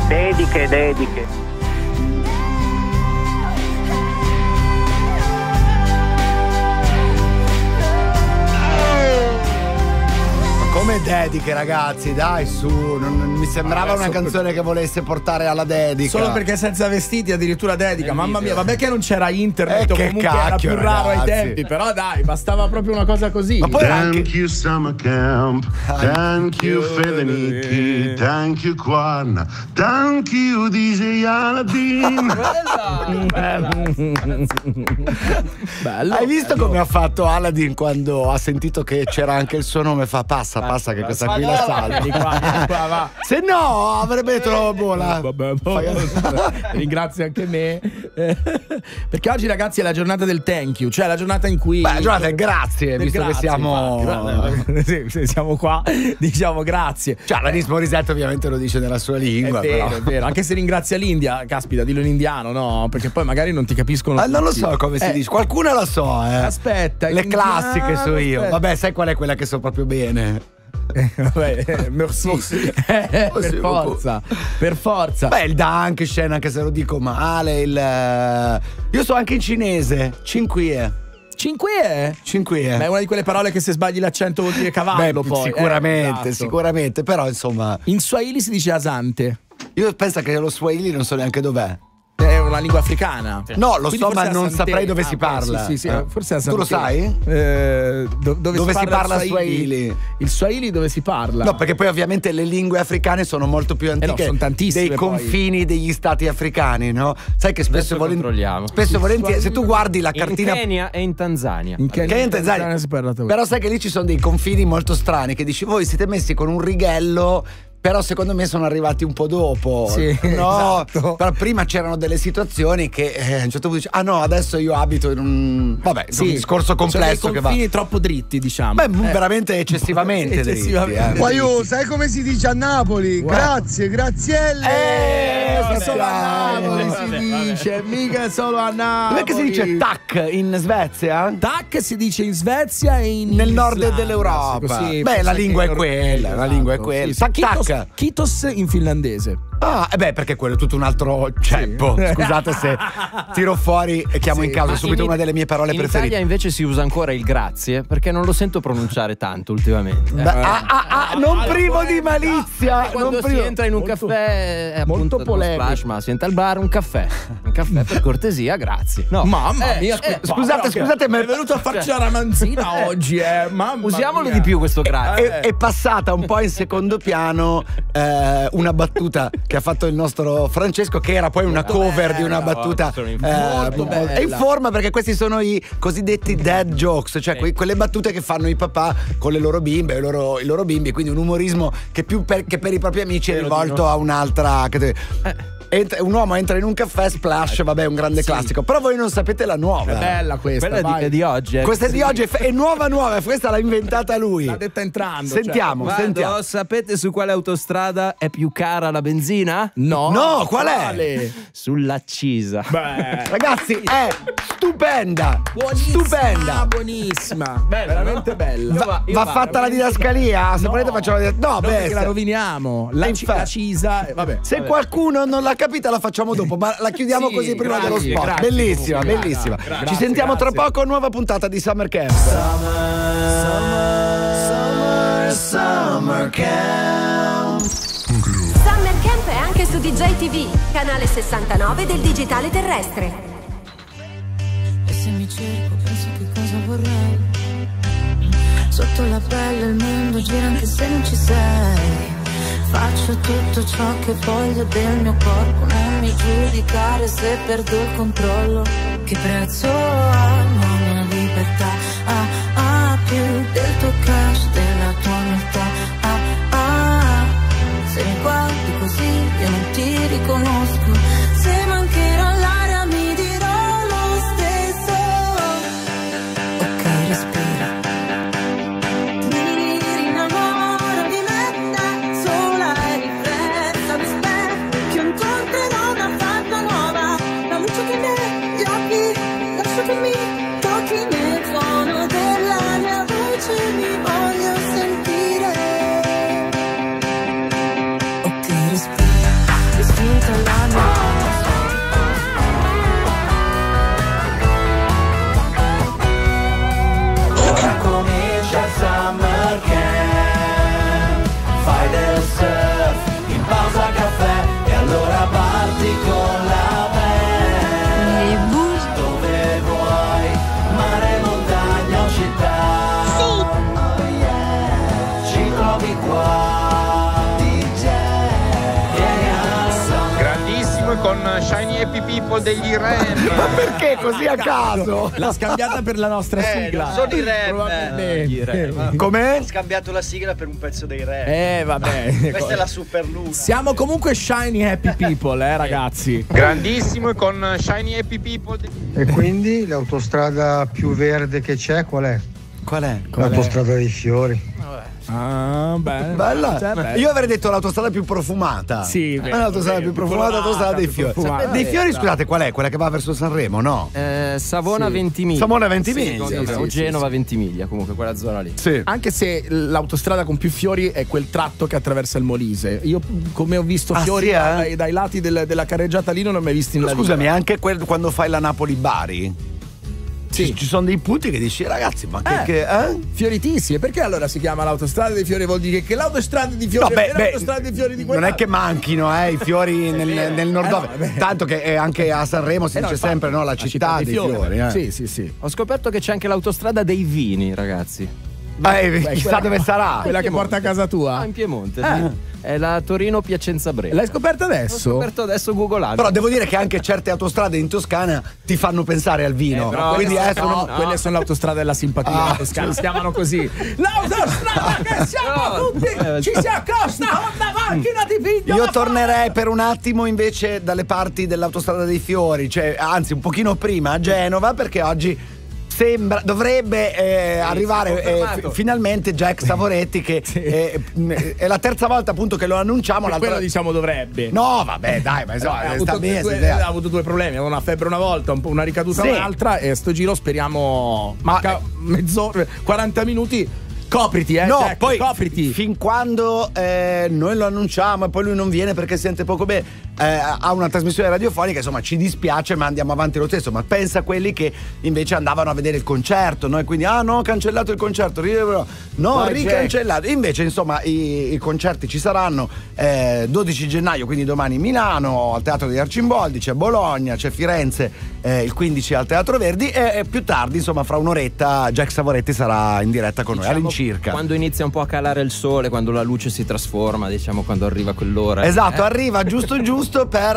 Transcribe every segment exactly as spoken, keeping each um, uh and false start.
Dediche, dediche. Come dediche, ragazzi, dai, su, non, non mi sembrava una canzone che volesse portare alla dedica. Solo perché senza vestiti addirittura dedica. Mamma mia, vabbè che non c'era internet, Eh, o che comunque cacchio, era più raro ai ragazzi. tempi, però dai, bastava proprio una cosa così. Ma poi Thank anche you summer camp, thank you Federici, thank you Quan, thank you D J Aladdin. Bello. Hai visto bello. come ha fatto Aladdin quando ha sentito che c'era anche il suo nome? Fa passa, passa che questa qui la salva. Di qua, di qua, va. Se no avrebbe detto no, buona. Vabbè, ringrazio anche me. Eh, Perché oggi, ragazzi, è la giornata del thank you, cioè la giornata in cui. Beh, giornata del grazie, del visto grazie, che siamo. infatti. Sì, se siamo qua, diciamo grazie. Cioè, la Morisette ovviamente lo dice nella sua lingua. È vero, però. è vero. Anche se ringrazia l'India, caspita, dillo in indiano, no? Perché poi magari non ti capiscono. Ah, non lo tutti. so come si Eh, dice. Qualcuna la so, eh. Aspetta, Le in classiche indiano, so io. aspetta. Vabbè, sai qual è quella che so proprio bene? Vabbè, eh, merci. Eh, per forza, per forza. Beh, il Dankeschön, anche se lo dico male. Il. eh, Io so anche in cinese. Cinque. Cinque? Cinque. Beh, è una di quelle parole che se sbagli l'accento vuol dire cavallo. Beh, poi sicuramente, Eh, esatto. sicuramente. Però, insomma, In Swahili si dice asante. io penso che lo Swahili non so neanche dov'è. È una lingua africana. No, lo Quindi so, forse ma è non asante. saprei dove Ah, si ok, parla. Sì, sì, sì, Eh. forse è Tu lo asante. sai? Eh, do- dove, Dove si si parla, parla il Swahili? Il Swahili dove si parla? No, perché poi ovviamente le lingue africane sono molto più antiche Eh no, sono tantissime, dei poi. confini degli stati africani, no? Sai che spesso Adesso e volentieri, controlliamo. spesso e volentieri, se tu guardi la In cartina Kenya e in Tanzania. In che è in Tanzania, si parla dove? però sai che lì ci sono dei confini molto strani che dici voi siete messi con un righello. Però secondo me sono arrivati un po' dopo. Sì, no, esatto. però prima c'erano delle situazioni che eh, a un certo punto dici, ah no, adesso io abito in un vabbè, in Sì, un discorso complesso sono che dei va. confini troppo dritti, diciamo. Beh, Eh. veramente eccessivamente, Eccessivamente. dritti, eh. Poi io, sai come si dice a Napoli? Grazie, grazielle. Eh, Mica solo a dai. Napoli si dice, mica solo a Napoli. Dov'è che si dice tac in Svezia? Tac si dice in Svezia e in Nel nord Islanda, dell'Europa. così, Beh, la forse lingua anche è in quella, Norvegia, la lingua è esatto, quella. sì, sì. Tac, Kitos, tac. Kitos in finlandese. Ah, e beh, perché quello è tutto un altro ceppo. Scusate se tiro fuori e chiamo Sì, in causa ma subito in- una delle mie parole In preferite. Italia invece si usa ancora il grazie perché non lo sento pronunciare tanto ultimamente. Beh, ah, ah, ah, non privo di malizia. Quando Non si privo. entra in un molto- caffè è molto appunto uno polemico. splash, ma si entra al bar un caffè. Un caffè per cortesia, grazie. No. Mamma Eh, mia, eh, scusa, scusate, però, scusate, che ma- è venuto a farci la ramanzina oggi, eh. Mamma Usiamolo mia. di più questo grazie. È, è passata un po' in secondo piano eh, una battuta che ha fatto il nostro Francesco, che era poi una Molto cover bella, di una battuta. sono in eh, molto bella. è in forma perché questi sono i cosiddetti dad jokes, cioè que- quelle battute che fanno i papà con le loro bimbe, i loro, i loro bimbi, quindi un umorismo che più per, che per i propri amici è Spero di rivolto no. a un'altra. Entra- un uomo entra in un caffè, splash, vabbè, è un grande Sì. classico. Però voi non sapete la nuova. È bella questa, Quella è vai. di, è di oggi. eh. Questa è di oggi, è, f- è nuova nuova, questa l'ha inventata lui. L'ha detta entrando. Sentiamo, Vado, sentiamo. sapete su quale autostrada è più cara la benzina? No, No, qual è? quale? Sull'accisa. Beh, Ragazzi, è stupenda. buonissima, Stupenda. buonissima, Bella, veramente no? bella. Io Va, io va vado, fatta la didascalia? Se No. volete faccio la didascalia. No, No, beh, perché la se, roviniamo. La, E ci- infatti. la cisa, eh, vabbè. se qualcuno non l'ha capita la facciamo dopo, ma la chiudiamo Sì, così prima grazie, dello spot. grazie, Bellissima, comunque, bellissima. grazie, Ci grazie, sentiamo tra grazie. poco, nuova puntata di Summer Camp. Summer Camp. Summer Camp è anche su D J T V, canale sessantanove del digitale terrestre. E se mi cerco penso che cosa vorrei. Sotto la pelle il mondo gira anche se non ci sei. Faccio tutto ciò che voglio del mio corpo. Non mi giudicare se perdo il controllo. Che prezzo ha la mia libertà? Ah, ah, più del tuo cash, della tua umiltà. Ah, ah, se mi guardi così io non ti riconosco. Se mancherò l'aria mi dirò lo stesso. Ok, respira. Mi rinnamoro di me da sola e riflessa. Mi spero che incontrerò una faccia nuova. La luce che negli occhi, lascio che mi tocchi nel suono della mia voce. Mi voglio distinta la nostra. Ora comincia il summer camp, fai del surf in pausa caffè e allora parti con la band. Dove vuoi, mare, montagna o città. Sì. Oh yeah. Ci trovi qua, D J. Grandissimo con Shiny Happy People degli Rem. Ma perché così a caso? L'ha scambiata per la nostra Eh, sigla. non sono i Rem. Probabilmente. Com'è? Ho scambiato la sigla per un pezzo dei Rem. Eh vabbè. Questa è la Super Luna. Siamo comunque Shiny Happy People, eh ragazzi. Grandissimo con Shiny Happy People. E quindi l'autostrada più verde che c'è qual è? Qual è? L'autostrada dei fiori. Ah, beh. Bella. Cioè, beh. Io avrei detto l'autostrada più profumata. Sì, Eh, vero, l'autostrada vero, più profumata, colorata, l'autostrada dei più fiori. profumata. Dei fiori, Eh, scusate, qual è? Quella che va verso Sanremo, no? Eh, Savona Sì. Ventimiglia. Savona Ventimiglia, Sì, sì, o sì, Genova sì. Ventimiglia, comunque quella zona lì. Sì. Anche se l'autostrada con più fiori è quel tratto che attraversa il Molise. Io, come ho visto Ah, fiori sì, eh? dai, dai lati del- della carreggiata lì, non ne ho mai visti in Ma la scusami, vita. anche quel- quando fai la Napoli-Bari? Sì. Ci, ci sono dei punti che dici, ragazzi, ma che. Eh. che eh? Fioritissime, perché allora si chiama l'autostrada dei fiori? Vuol dire che l'autostrada di fiori No, beh, è beh, l'autostrada dei fiori di non è che manchino eh, i fiori nel, nel nord Eh, ovest. no, vabbè. Tanto che eh, anche a Sanremo si Eh no, dice infatti, sempre no, la città, dei fiori. eh. Sì, sì, sì. Ho scoperto che c'è anche l'autostrada dei vini, ragazzi. Beh, Beh, chissà quella- dove sarà. Quella che porta a casa Ah, tua. in Piemonte. Eh. sì. È la Torino-Piacenza-Brera. L'hai scoperta L'ho adesso? scoperto adesso googolando. Però devo dire che anche certe autostrade in Toscana ti fanno pensare al vino. Eh, però Quindi quelle, adesso sono, non- quelle sono l'autostrada della simpatia. Ah, in Toscana, si chiamano così. L'autostrada che siamo No, tutti! eh, Ci si accosta una macchina di figlio! Io da tornerei per un attimo invece dalle parti dell'autostrada dei fiori, cioè anzi un pochino prima a Genova, perché oggi sembra dovrebbe eh, arrivare eh, confermato. fi- finalmente Jack Savoretti che eh, mh, è la terza volta appunto che lo annunciamo. fare. l'altra- Quello diciamo dovrebbe. No, vabbè, dai, ma insomma, ha, sta avuto bene, due, sta- ha avuto due problemi, aveva una febbre una volta, un po' una ricaduta Sì. un'altra e sto giro speriamo manca mezz'ora, quaranta minuti. Copriti, eh. No, Jack, poi copriti. fin quando eh, noi lo annunciamo e poi lui non viene perché sente poco bene, eh, ha una trasmissione radiofonica, insomma ci dispiace ma andiamo avanti lo stesso. Ma pensa a quelli che invece andavano a vedere il concerto, no? E quindi ah no, ho cancellato il concerto, ri- no, Vai, ricancellato. Invece insomma i, i concerti ci saranno eh, dodici gennaio, quindi domani a Milano al Teatro degli Arcimboldi, c'è Bologna, c'è Firenze eh, il quindici al Teatro Verdi e, e più tardi insomma fra un'oretta Jack Savoretti sarà in diretta con noi Diciamo, all'incirca. quando inizia un po' a calare il sole, quando la luce si trasforma, diciamo, quando arriva quell'ora. Esatto, Eh, arriva giusto giusto per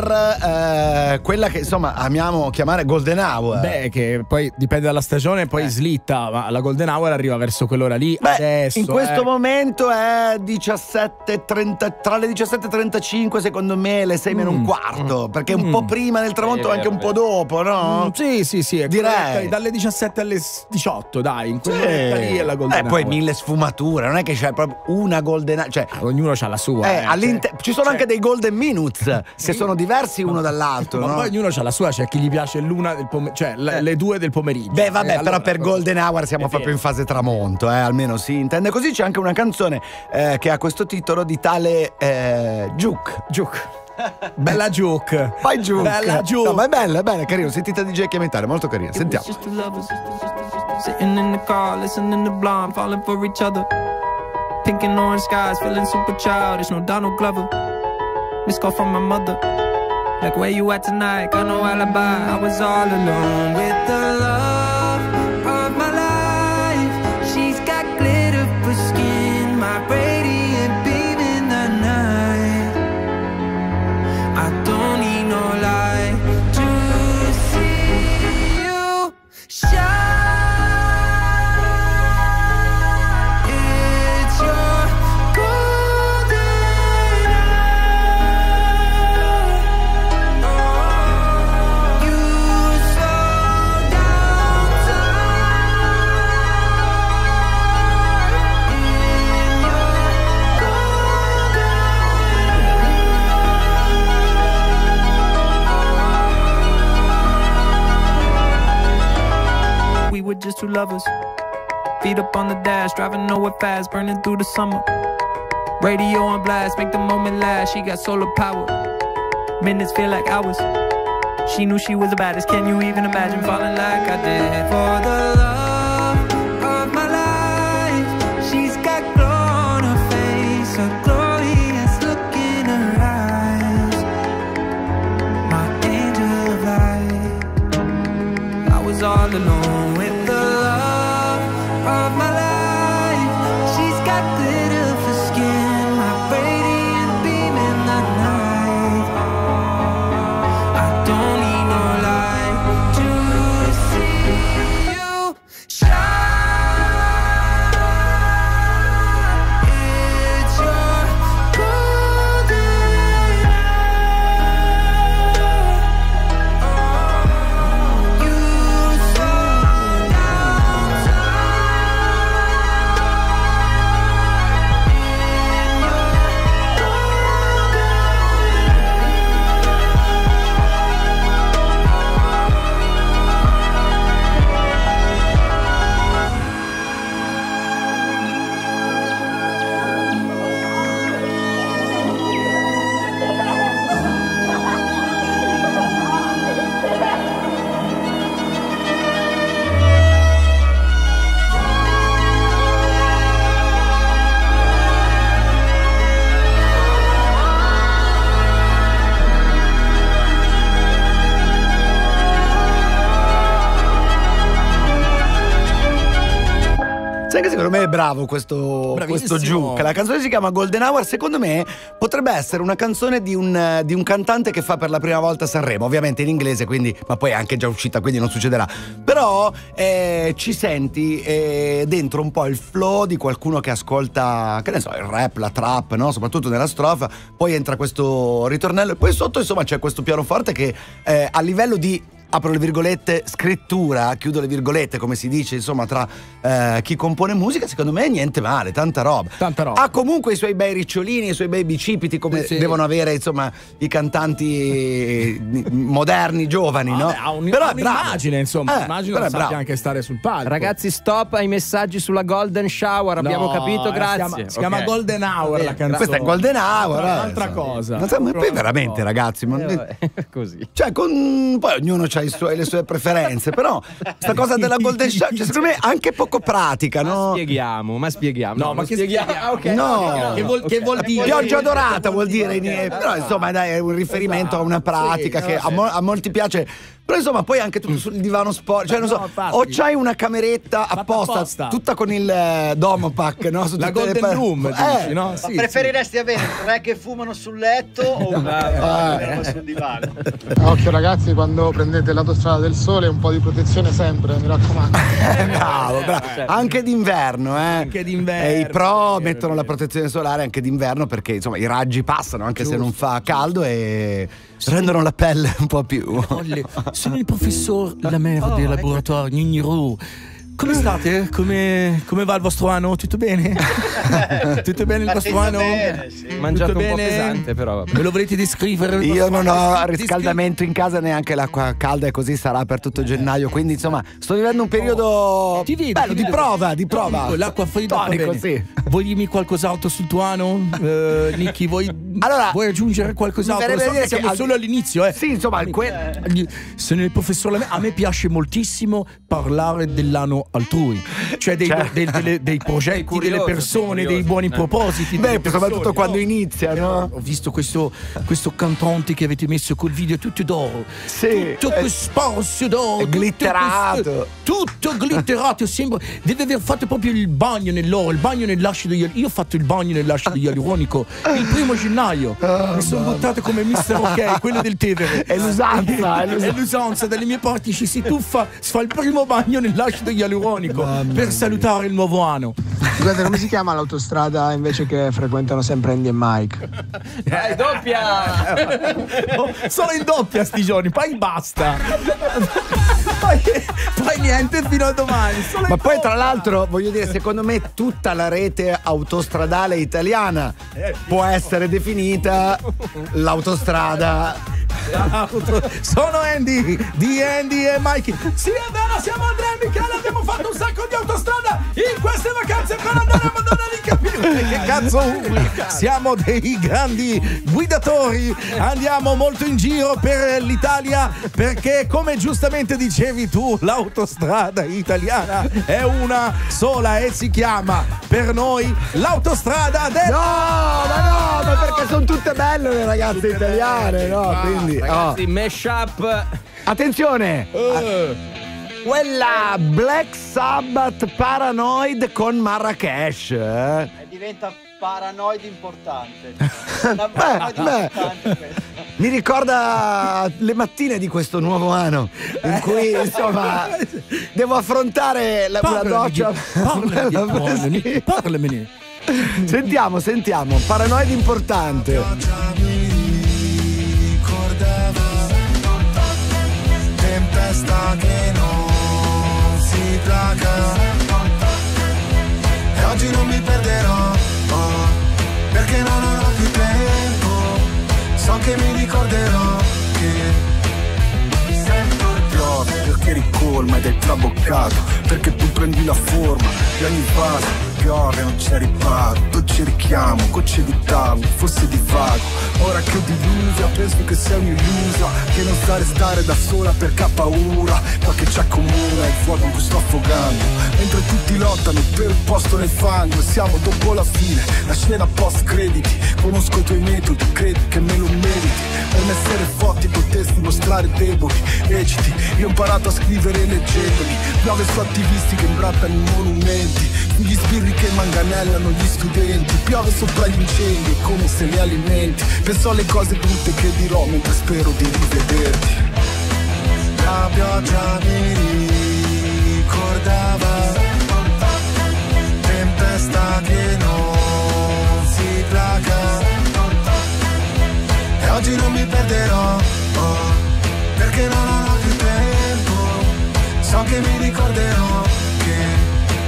eh, quella che insomma amiamo chiamare Golden Hour. Beh, che poi dipende dalla stagione, poi slitta, ma la Golden Hour arriva verso quell'ora lì. Beh, adesso. in questo eh. momento è diciassette e trenta, tra le diciassette e trentacinque secondo me e le sei meno un Mm. quarto, perché è un Mm. po' prima del tramonto, Sì, anche un vero, po' dopo, no? Mm, sì, sì, sì. è Direi. corretta, dalle diciassette alle diciotto, dai, in Sì. quell'oretta lì è la Golden Eh, Hour. poi mille sfumature, non è che c'è proprio una Golden Hour, cioè Ah, ognuno ha la sua. eh, eh, all'inter- cioè- ci sono cioè- anche dei Golden Minutes che sono diversi uno dall'altro, Ma no? poi ognuno ha la sua, c'è chi gli piace l'una del pomeriggio, cioè le, le due del pomeriggio. Beh, vabbè, Eh, però allora, per Golden Hour siamo è proprio vero. in fase tramonto, eh, almeno si intende così. C'è anche una canzone eh, che ha questo titolo di tale eh, Juke. Juke. Bella Juke. Vai Juke. Bella Juke. No, ma è bella, è bella, è carino. Sentite D J chiamentare, molto carino. Sentiamo. Just two lovers sitting in the car, listening to Blonde, falling for each other. Pink and orange skies, feeling super childish. No Donald Glover. Missed call from my mother. Like, where you at tonight? Got no alibi. I was all alone with the love of my life. She's got glitter for skin, my radiant beam in the night. I don't need no light to see you shine. It's your golden hour. You slow down time in your golden. We were just two lovers. Feet up on the dash, driving nowhere fast, burning through the summer. Radio on blast, make the moment last. She got solar power. minutes feel like hours. She knew she was the baddest. Can you even imagine falling like I did? For the love of my life, she's got glow on her face, a glorious look in her eyes. My angel of light. I was all alone with the love of my life. She's got glitter for skin, my radiant beam in the night. I don't need no light to see you shine. It's your golden hour. You slow down Sai che secondo me è bravo questo, questo Giuca. La canzone si chiama Golden Hour. Secondo me potrebbe essere una canzone di un, di un cantante che fa per la prima volta Sanremo, ovviamente in inglese, quindi, ma poi è anche già uscita, quindi non succederà. Però eh, ci senti eh, dentro un po' il flow di qualcuno che ascolta, che ne so, il rap, la trap, no? Soprattutto nella strofa. Poi entra questo ritornello e poi sotto insomma c'è questo pianoforte che eh, a livello di, apro le virgolette, scrittura, chiudo le virgolette, come si dice insomma tra eh, chi compone musica, secondo me niente male, tanta roba. Tanta roba. Ha comunque i suoi bei ricciolini, i suoi bei bicipiti, come Sì, sì. devono avere insomma i cantanti moderni, giovani, no? Vabbè, ha un, però ha è bravo. un'immagine, insomma, Eh, immagino però che è bravo. sappia anche stare sul palco. Ragazzi, stop ai messaggi sulla Golden Shower, abbiamo No, capito, eh, grazie. Si chiama, si Ok. chiama Golden Hour la canzone. Questa è Golden Hour, È eh, un'altra insomma. cosa. Ma, ma poi veramente, No. ragazzi, ma- Eh, vabbè, così. cioè con poi ognuno ha le sue preferenze, però sta cosa della Golden Shower, cioè, secondo me anche poco pratica, no? Spieghiamo, ma spieghiamo. No, No, ma non che spieghiamo. spieghiamo? Ah, ok. No. Che vuol, che vuol dire? Pioggia dorata vuol dire, però insomma dai, è un riferimento a una pratica Sì, che no, a, mo- a molti piace. Però insomma poi anche tutto sul divano sport, cioè non so, No, infatti. o c'hai una cameretta apposta, apposta. tutta con il eh, Domopac, no? Su La tutte le Golden pa- Room, eh, dici, no? Ma Sì, preferiresti avere tre che fumano sul letto o una che ferma sul divano? Occhio ragazzi, quando prendete l'autostrada del sole un po' di protezione sempre, mi raccomando. eh, bravo, bravo. Anche d'inverno, eh. Anche d'inverno. E i pro Sì, mettono la protezione solare anche d'inverno perché insomma i raggi passano anche se non fa caldo e rendono la pelle un po' più. Sono il professor Lamer del laboratorio Nignero. Come state? Come, come va il vostro anno? Tutto bene? Tutto bene il vostro anno? Bene, sì. Mangiato Tutto un po' bene? pesante, però vabbè. Me lo volete descrivere? il Io vostro non anno? ho riscaldamento in casa, neanche l'acqua calda, e così sarà per tutto gennaio. Quindi, insomma, sto vivendo un periodo Ti vedo, bello, ti di vedo. prova, di prova. Tonico, l'acqua fredda va Tonico, bene. sì. Vuoi dirmi qualcos'altro sul tuo anno? Eh, Nicky, vuoi, Allora, vuoi aggiungere qualcos'altro? mi verrebbe So da dire che siamo che- solo all'inizio, eh. Sì, insomma, que- Sono il professor Lamer. A me piace moltissimo parlare dell'anno altrui, cioè dei, Cioè- dei- delle- dei progetti, Curioso, delle persone, curioso. dei buoni Eh. propositi. beh, delle persone, soprattutto no? quando inizia, no? Ho visto questo, questo cantante che avete messo col video tutto d'oro. Sì. Tutto Eh, questo spazio d'oro. è tutto glitterato. questo- Tutto glitterato. Sembra. Deve aver fatto proprio il bagno nell'oro, il bagno nell'acido ialuronico. Io ho fatto il bagno nell'acido ialuronico il primo gennaio. Mi sono buttato come mister Ok, quello del Tevere. È l'usanza, è l'usanza. È l'usanza. Dalle mie parti ci si tuffa, si fa il primo bagno nell'acido ialuronico per salutare il nuovo anno. Scusate, come si chiama l'autostrada invece che frequentano sempre Andy e Mike? Dai, doppia! Solo in doppia sti giorni, poi basta. poi, poi niente fino a domani. Solo Ma in poi doppia. tra l'altro voglio dire, secondo me tutta la rete autostradale italiana può essere definita l'autostrada. Sono Andy di Andy e Mikey. Sì, è vero, siamo Andrea e Michele, abbiamo fatto un sacco di autostrada in queste vacanze per andare a Madonna di capire che cazzo siamo dei grandi guidatori, andiamo molto in giro per l'Italia perché, come giustamente dicevi tu, l'autostrada italiana è una sola e si chiama per noi l'autostrada del... No, ma no, ma perché sono tutte belle le ragazze tutte italiane, belle. No? Quindi, ragazzi, oh. mashup. Attenzione! Uh. Quella Black Sabbath Paranoid con Marrakesh. Eh? E diventa paranoid importante. Una paranoid beh, importante beh. Mi ricorda le mattine di questo nuovo anno in cui insomma devo affrontare la, una doccia. Parlamene. Parlamene. Sentiamo, sentiamo. Paranoid importante. Tempesta che non si placa e oggi non mi perderò, oh, perché non ho più tempo, so che mi ricorderò che piove perché ricolma ed è traboccato, perché tu prendi la forma di ogni vaso, piove non c'è riparo, dolce richiamo, gocce di tavolo, forse di vago. Ora che ho dilusa, penso che sei un'illusa, che non sa restare da sola perché ha paura, ma che ci accomuna il fuoco in cui sto affogando, mentre tutti lottano per il posto nel fango. Siamo dopo la fine, la scena post crediti, conosco i tuoi metodi, credi che me lo meriti, per me essere forti potresti mostrare deboli, reciti, io ho imparato a scrivere leggendoli, piove su attivisti che imbrattano i monumenti, gli sbirri che manganellano gli studenti, piove sopra gli incendi come se li alimenti, penso alle cose brutte che dirò mentre spero di rivederti. La pioggia mi ricordava, tempesta che non si placa, e oggi non mi perderò, oh, perché non ho più tempo, so che mi ricorderò che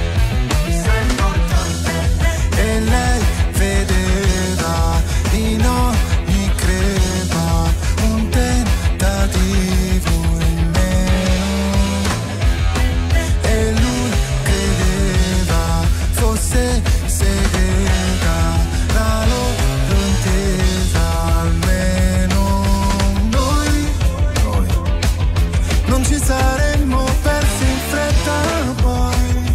e lei vedeva in ogni crepa un tentativo in meno, e lui credeva fosse segreta la loro intesa, almeno noi, noi non ci saremmo persi in fretta poi.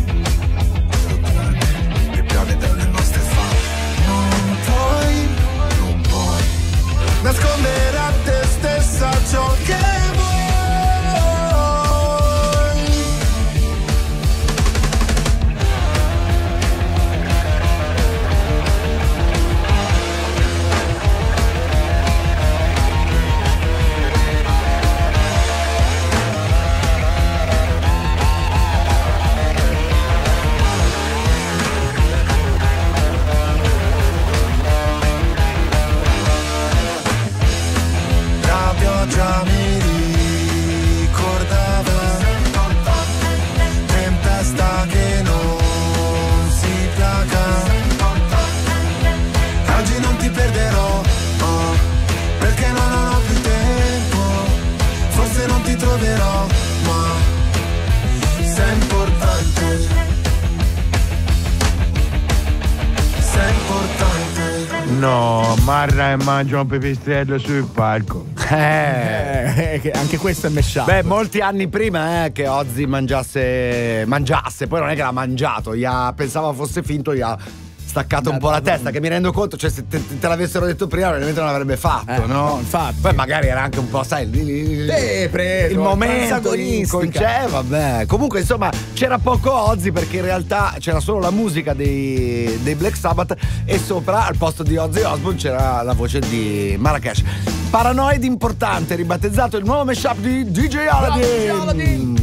Nascondere a te stessa ciò che vuoi. Già mi ricordava, tempesta che non si placa, oggi non ti perderò, oh, perché non ho più tempo, forse non ti troverò, ma sei importante, sei importante. No, Marra e mangia un pipistrello sul palco. Eh, eh, anche questo è mesciato. Beh, molti anni prima eh, che Ozzy mangiasse, mangiasse, poi non è che l'ha mangiato, gli ha, pensava fosse finto, gli ha staccato un po' la testa, che mi rendo conto, cioè se te, te l'avessero detto prima probabilmente non l'avrebbe fatto, eh, no? Infatti. Poi magari era anche un po', sai, il, il, il momento in concè, vabbè. Comunque insomma c'era poco Ozzy perché in realtà c'era solo la musica dei, dei Black Sabbath e sopra al posto di Ozzy Osbourne c'era la voce di Marrakesh. Paranoid importante, ribattezzato il nuovo mashup di D J Aladdin.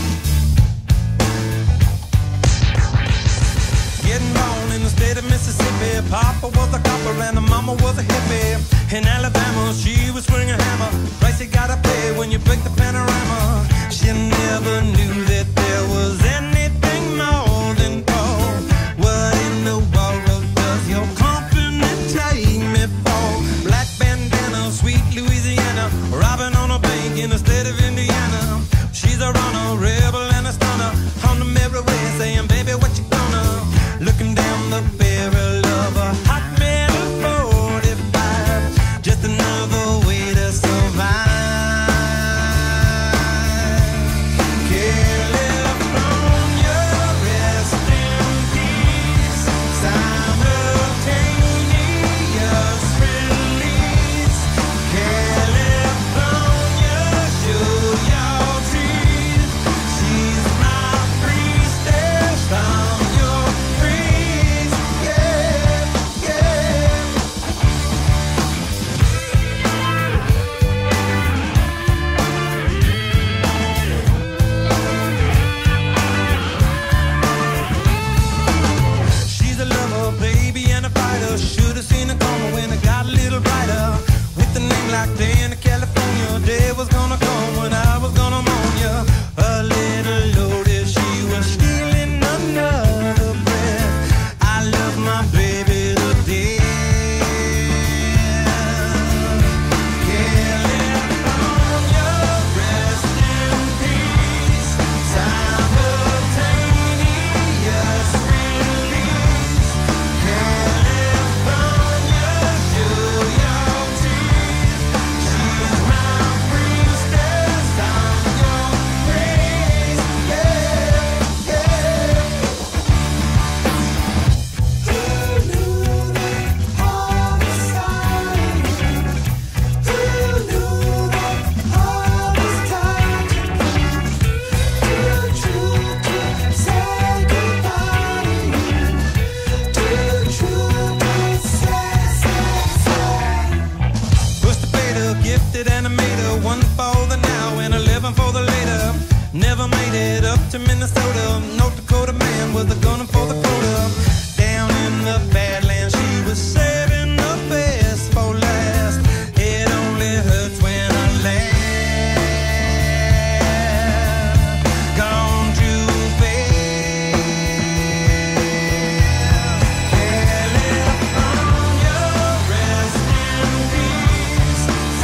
In the state of Mississippi, Papa was a copper and the mama was a hippie. In Alabama, she was swinging a hammer. Price you gotta pay when you break the panorama. She never knew that there was anything more than gold. What in the world does your company take me for? Black bandana, sweet Louisiana, robbing on a bank in the state of Indiana. She's a runner, rebel and a stunner. On the mirror way saying, baby, what you day was gonna come when I was gonna mourn you. A little loaded, she was stealing another breath. I love my baby to death. California, rest in peace. Simultaneous release. California, show your teeth. She's my priestess, I'm your praise. Yeah, yeah. Who knew that all this time? Who knew that all this time? Too true to say goodbye. Too true to say, say, say. Pushed the beta, gifted animator, one for the now and eleven for the later. Never made it up to Minnesota. North Dakota man with a gun for the quota. Down in the Badlands, she was saving the best for last. It only hurts when I laugh. Gone too fast. California, rest in peace.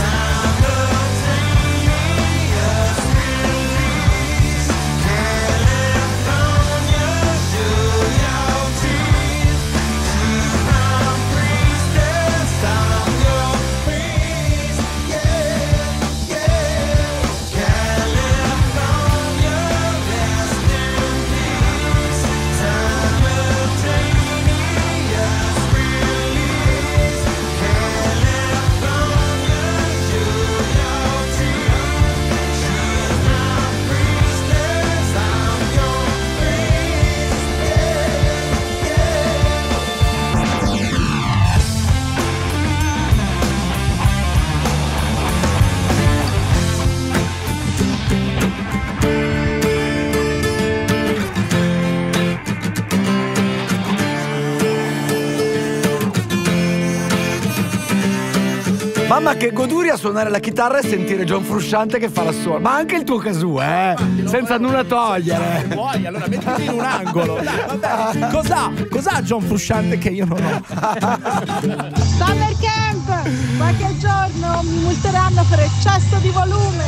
Simultaneous release. California, show your teeth. She's my priestess, I'm your priest. Yeah, yeah. California, rest in peace. Simultaneous release. California, show your teeth. She's my priestess, I'm your priest. Mamma che goduria suonare la chitarra e sentire John Frusciante che fa la sua. Ma anche il tuo Kazoo, eh? Senza nulla togliere. Vuoi? Allora mettiti in un angolo. Vabbè, cos'ha? Cos'ha John Frusciante che io non ho? Summer Camp! Qualche giorno mi multeranno per eccesso di volume.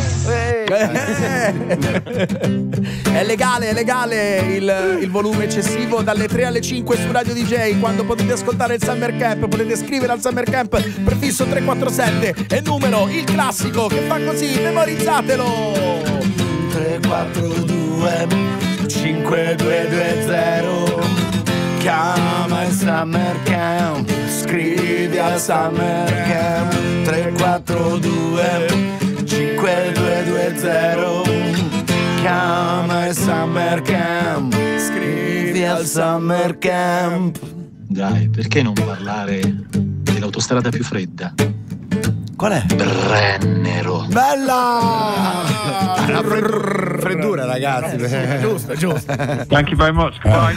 È legale, è legale il, il volume eccessivo dalle tre alle cinque su Radio D J. Quando potete ascoltare il Summer Camp, potete scrivere al Summer Camp prefisso tre quattro sette e numero, il classico che fa così, memorizzatelo. tre quattro due cinque due due zero. Chiama il Summer Camp, scrivi al Summer Camp. Tre quattro due cinque due due zero. Chiama il Summer Camp, scrivi al Summer Camp. Dai, perché non parlare dell'autostrada più fredda? Qual è? Brennero. Bella! La fred- freddura, ragazzi. Giusto, giusto. Thank you very much. Goodbye.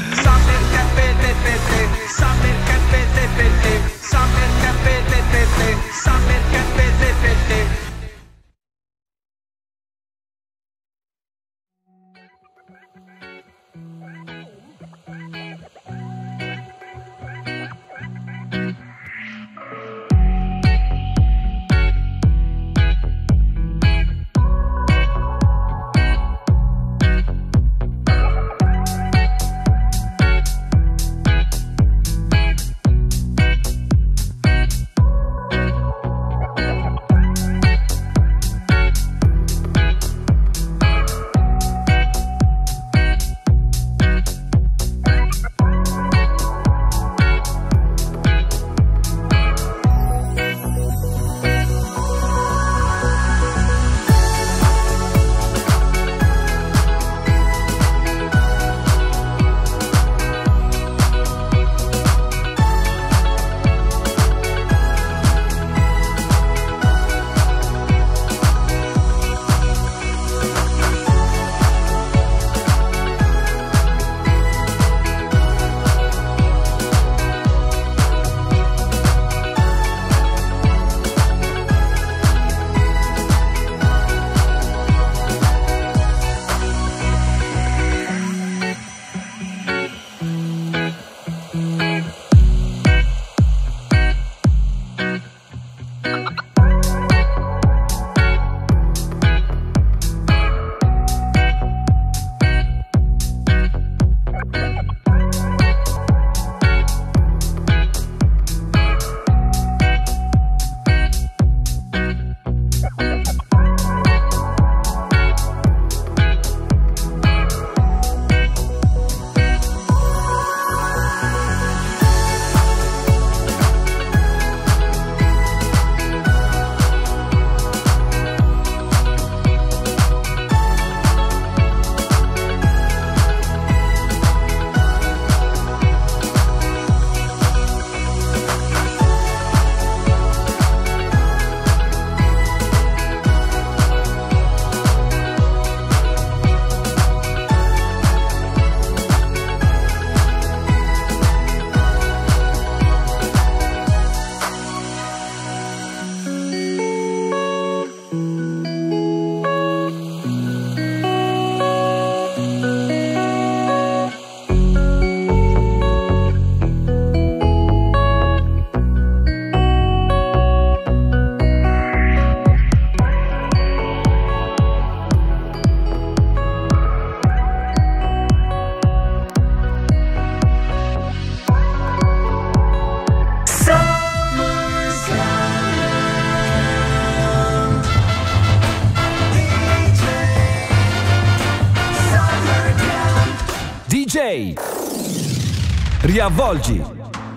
J. Riavvolgi.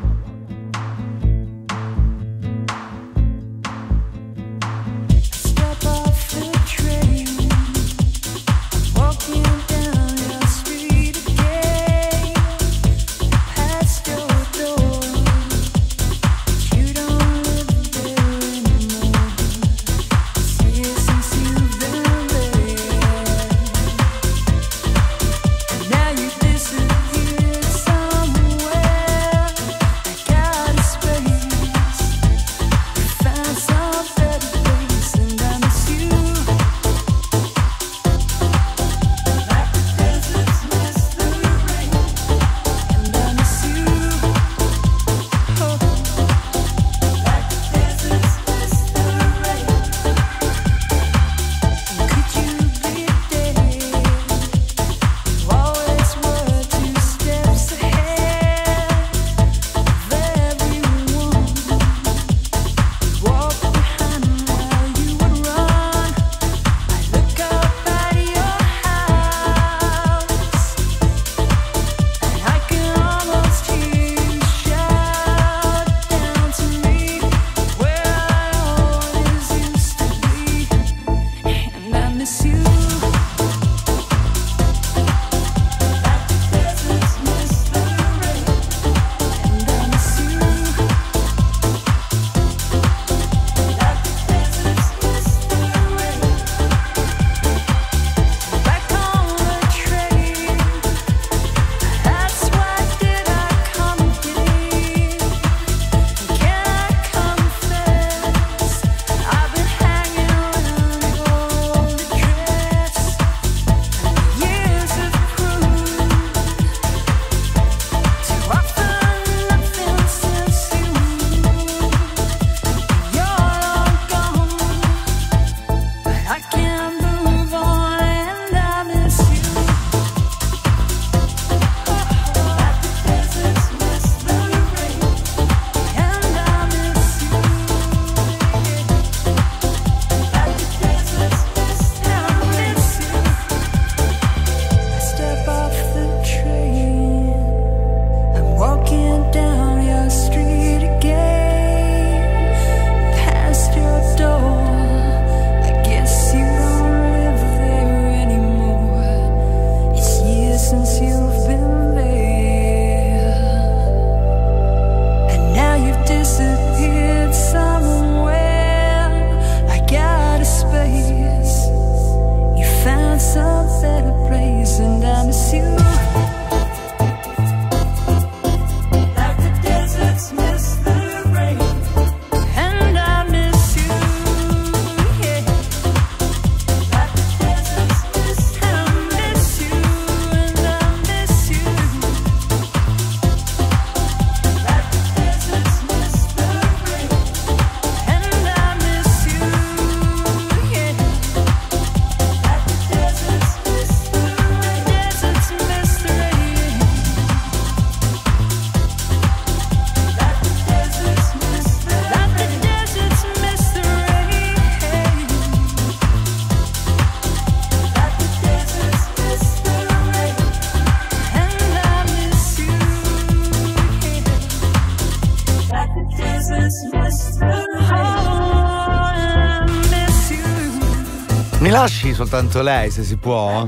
Mi lasci soltanto lei, se si può?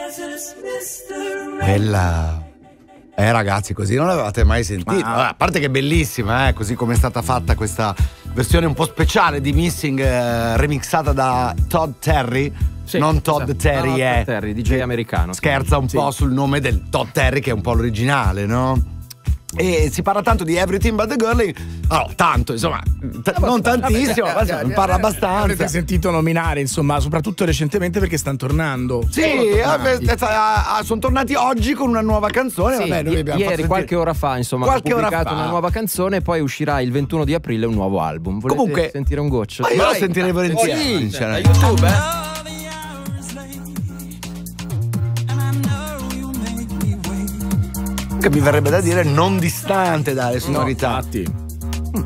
Bella. Eh ragazzi, così non l'avevate mai sentito. Ma... a parte che è bellissima, eh, così come è stata fatta questa versione un po' speciale di Missing, eh, remixata da Todd Terry. Sì, non Todd esatto. Terry, no, è Todd Terry, D J americano. Scherza un sì. po' sul nome del Todd Terry, che è un po' l'originale, no? E si parla tanto di Everything But The Girl. Oh, tanto, insomma, t- non tantissimo, ma insomma, ne parla abbastanza. Avete sentito nominare, insomma, soprattutto recentemente, perché stanno tornando. Sì, sono tornati oggi con una nuova canzone. Sì, vabbè, noi abbiamo ieri, fatto qualche ora fa, insomma, qualche ha pubblicato ora fa. una nuova canzone e poi uscirà il ventuno di aprile un nuovo album. Volete Comunque, sentire un goccio? Ma io Vai. lo sentirei volentieri. Sì, da YouTube, eh? Che mi verrebbe da dire non distante dalle sonorità. No, mm.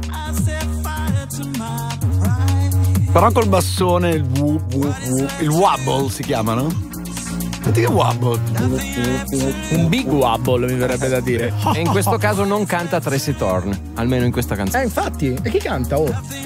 Però col bassone, il, wu, wu, wu, il wobble si chiama, no? Senti che wobble. Un big wobble mi verrebbe da dire. E in questo caso non canta Tracy Thorn, almeno in questa canzone. Eh, infatti, e chi canta? Oh.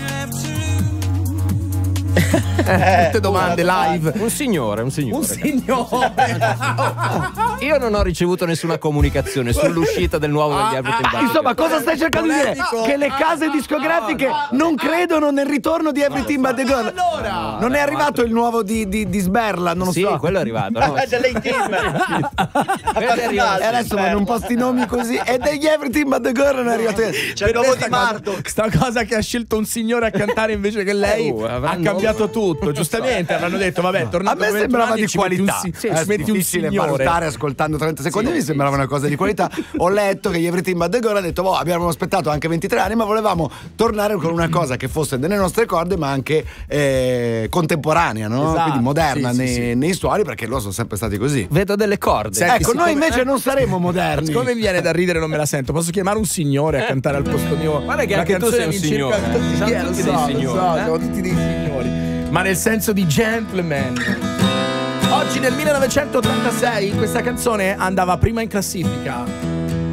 Eh, tutte domande live. Un signore, un signore. Un signore. Io non ho ricevuto nessuna comunicazione sull'uscita del nuovo degli Everything But The Insomma, Girl. cosa stai cercando di dire? Che le case discografiche non credono nel ritorno di Everything But The Girl. Allora, non è arrivato il nuovo di, di, di Sberla, non lo sì, so. quello è arrivato. No? Quello è E adesso ma non posti nomi così. E degli Everything But The Girl non è arrivato. C'è il nuovo di Mardo. Sta cosa che ha scelto un signore a cantare invece che lei Oh, ha avranno- cambiato tutto. Giustamente avranno detto vabbè, A tornato me come sembrava di ci metti un qualità. si- Sì, ci è metti un difficile signore. valutare ascoltando trenta secondi. Mi sembrava una cosa di qualità. Ho letto che gli Everything But The Girl ha detto: boh, abbiamo aspettato anche ventitré anni, ma volevamo tornare con una cosa che fosse nelle nostre corde, ma anche eh, contemporanea, no? Esatto, Quindi moderna sì, sì, nei, sì. nei suoni, perché loro sono sempre stati così. Vedo delle corde. Senti, Ecco, noi siccome- invece non saremo moderni. Siccome mi viene da ridere non me la sento. Posso chiamare un signore a cantare al posto mio? Guarda che una anche tu canzone sei un di circa- signore. Siamo Sì, lo tutti so, dei lo signori, so, eh? siamo tutti dei signori. Ma nel senso di gentleman. Oggi nel millenovecentottantasei questa canzone andava prima in classifica.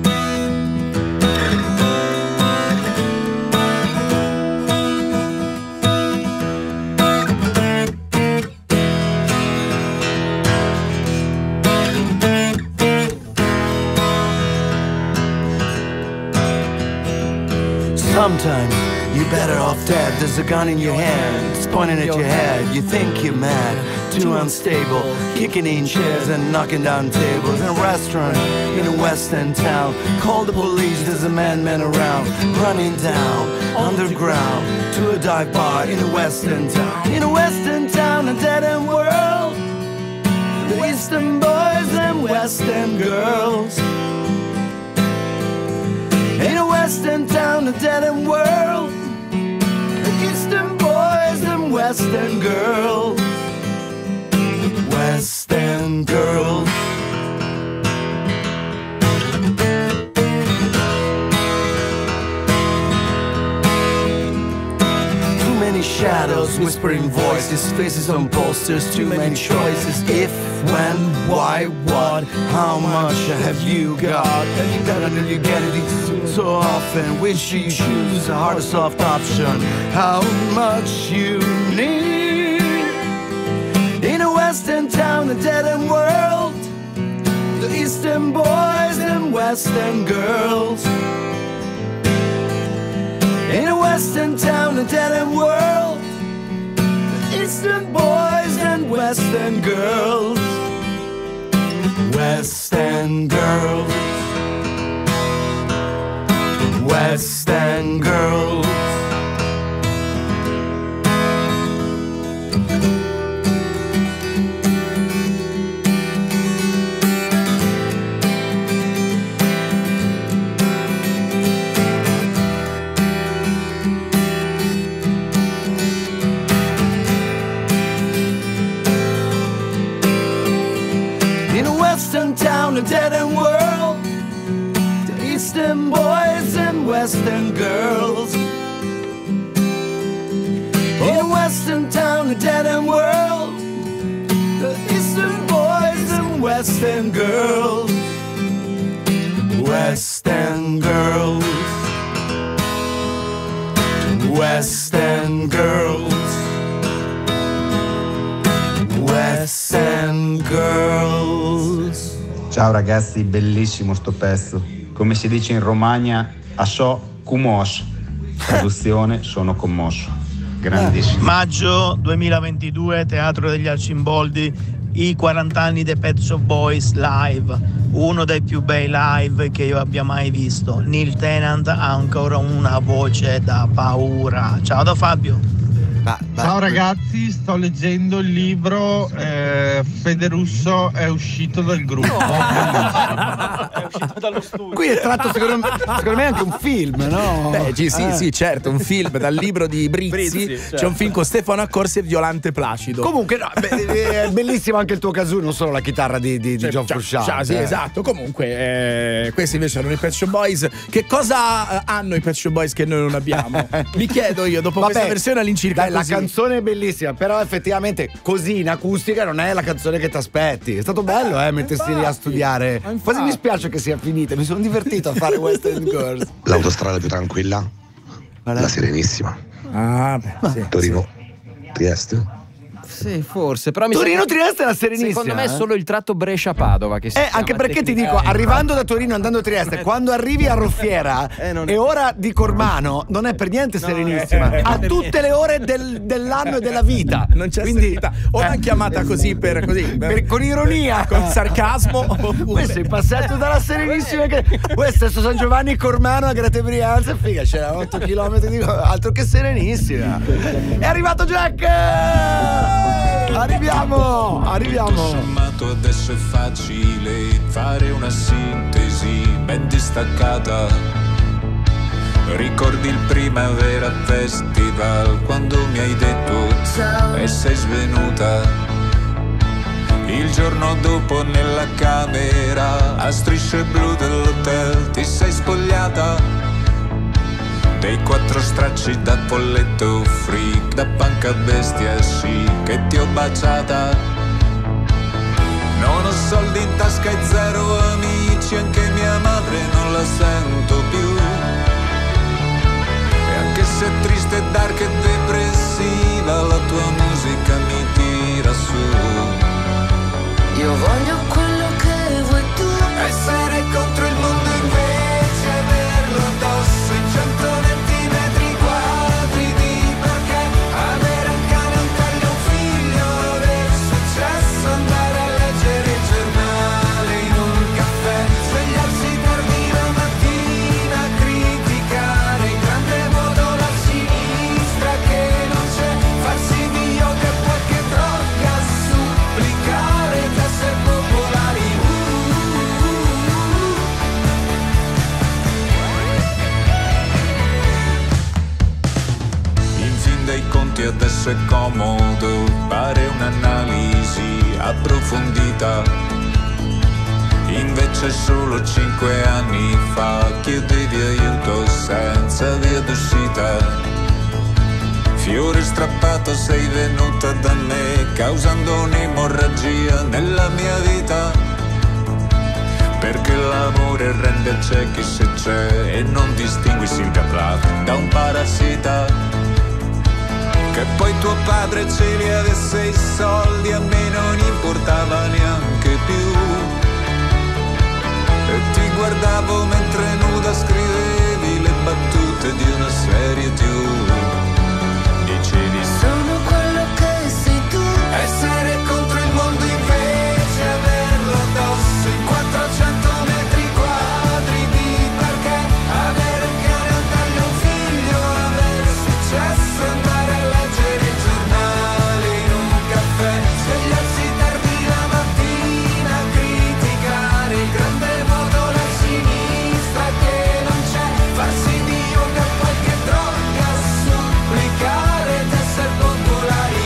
Sometimes you're better off dead. There's a gun in your hand, it's pointing at your head. You think you're mad, too unstable, kicking in chairs and knocking down tables. In a restaurant in a west end town, call the police, there's a madman around. Running down underground to a dive bar in a west end town. In a west end town, a dead end world. The eastern boys and west end girls. In a western town, a dead-end world. The eastern boys and western girls. Western girls. Too many shadows, whispering voices, faces on posters, too many choices. If, when, why, what, how much have you got? And you got until you get it so often. Which you choose, a hard or soft option. How much you need. In a western town, a dead-end world. The eastern boys and western girls. In a western town, a dead-end world. The eastern boys and western girls. Western girls. Western girls. In a western town, a dead-end world. The eastern boys and western girls. In a western town, a dead-end world. The eastern boys and western girls. Western girls. Western girls. Western girls. Ciao ragazzi, bellissimo sto pezzo. Come si dice in Romagna, asso cumos. Traduzione, sono commosso. Grandissimo. Maggio duemilaventidue, Teatro degli Arcimboldi, i quaranta anni dei Pet Shop Boys live, uno dei più bei live che io abbia mai visto. Neil Tennant ha ancora una voce da paura. Ciao da Fabio. Ciao ragazzi, sto leggendo il libro eh, Federusso è uscito dal gruppo. È uscito dallo studio. Qui è tratto secondo me, secondo me anche un film, no? Beh, sì, sì, Eh. sì, certo, un film dal libro di Brizzi. Brizzi, C'è certo. un film con Stefano Accorsi e Violante Placido. Comunque, no, beh, è bellissimo anche il tuo Kazoo, non solo la chitarra di, di, di Cioè, John cioè, Frusciante. cioè, sì, eh. esatto. Comunque, eh, questi invece erano i Pet Shop Boys. Che cosa eh, hanno i Pet Shop Boys che noi non abbiamo? Mi chiedo io, dopo Vabbè, questa versione all'incirca dai, è la così. canzone è bellissima, però effettivamente così in acustica non è la canzone che ti aspetti. È stato bello, eh, mettersi lì a studiare. Quasi mi spiace che sia finita, mi sono divertito a fare West End Girls. L'autostrada più tranquilla? La Serenissima. Ah, beh, sì, Torino, Trieste. Sì, forse, però mi Torino sa che- Trieste è la Serenissima. Secondo me è eh. solo il tratto Brescia-Padova che si Eh, chiama anche perché ti dico, tecnicamente. arrivando da Torino andando a Trieste, quando arrivi a Roffiera Eh, non è- e ora di Cormano, non è per niente serenissima. eh, A perché- tutte le ore del- dell'anno e della vita. Non c'è serenità. O l'hanno chiamata così per così Per- con ironia, con sarcasmo. Questo è passato dalla Serenissima che questo è San Giovanni Cormano a Grate Brianza, figa, c'era otto chilometri di altro che Serenissima. È arrivato Jack! Arriviamo, arriviamo. Sommato adesso è facile fare una sintesi ben distaccata. Ricordi il Primavera Festival quando mi hai detto ciao e sei svenuta. Il giorno dopo nella camera a strisce blu dell'hotel ti sei spogliata. Dei quattro stracci da folletto freak, da panca bestia sì, che ti ho baciata. Non ho soldi in tasca e zero amici, anche mia madre non la sento più. E anche se è triste, dark e depressiva, la tua musica mi tira su. Io voglio quello che vuoi tu. Essere contro il mondo invece averlo addosso in centoventi metri quadri di perché avere un cane, un taglio, un figlio, aver successo, andare a leggere il giornale in un caffè, svegliarsi tardi la mattina, criticare in grande modo la sinistra che non c'è, farsi di yoga e qualche droga, supplicare tasse popolari. In fin dei conti adesso è comodo fare un'analisi approfondita. Invece solo cinque anni fa chiedevi aiuto senza via d'uscita. Fiore strappato sei venuta da me causando un'emorragia nella mia vita. Perché l'amore rende ciechi se c'è e non distingui Silvia Plath da un parassita. Che poi tuo padre ce li avesse i soldi a me non importava neanche più. E ti guardavo mentre nuda scrivevi le battute di una serie tivù. Dicevi Sono quello che sei tu. essere contro il mondo invece averlo addosso in quattrocento metri quadri di perché avere un cane, un taglio, un figlio, avere successo, andare a leggere il giornale in un caffè, svegliarsi tardi la mattina, criticare il grande modo la sinistra che non c'è, farsi di yoga qualche droga, supplicare teste popolari.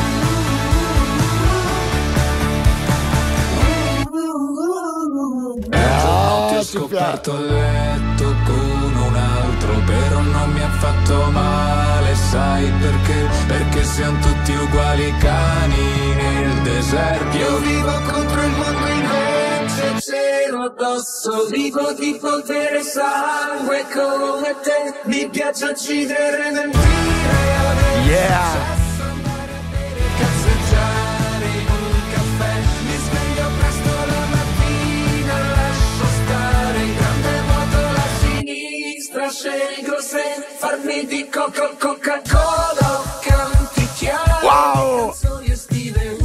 Ah, Ti ho scoperto a letto con un altro, però non mi ha fatto male, sai perché? Perché siamo tutti uguali cani nel deserto. Io vivo contro il mondo invece cielo addosso, vivo di polvere e sangue come te, mi piace uccidere, mentire, avere Yeah. successo, andare a bere, cazzeggiare in un caffè, mi sveglio presto la mattina, lascio stare il grande moto, la sinistra, scelgo se farmi di coca Coca-Cola o canticchiare Wow. canzoni estive.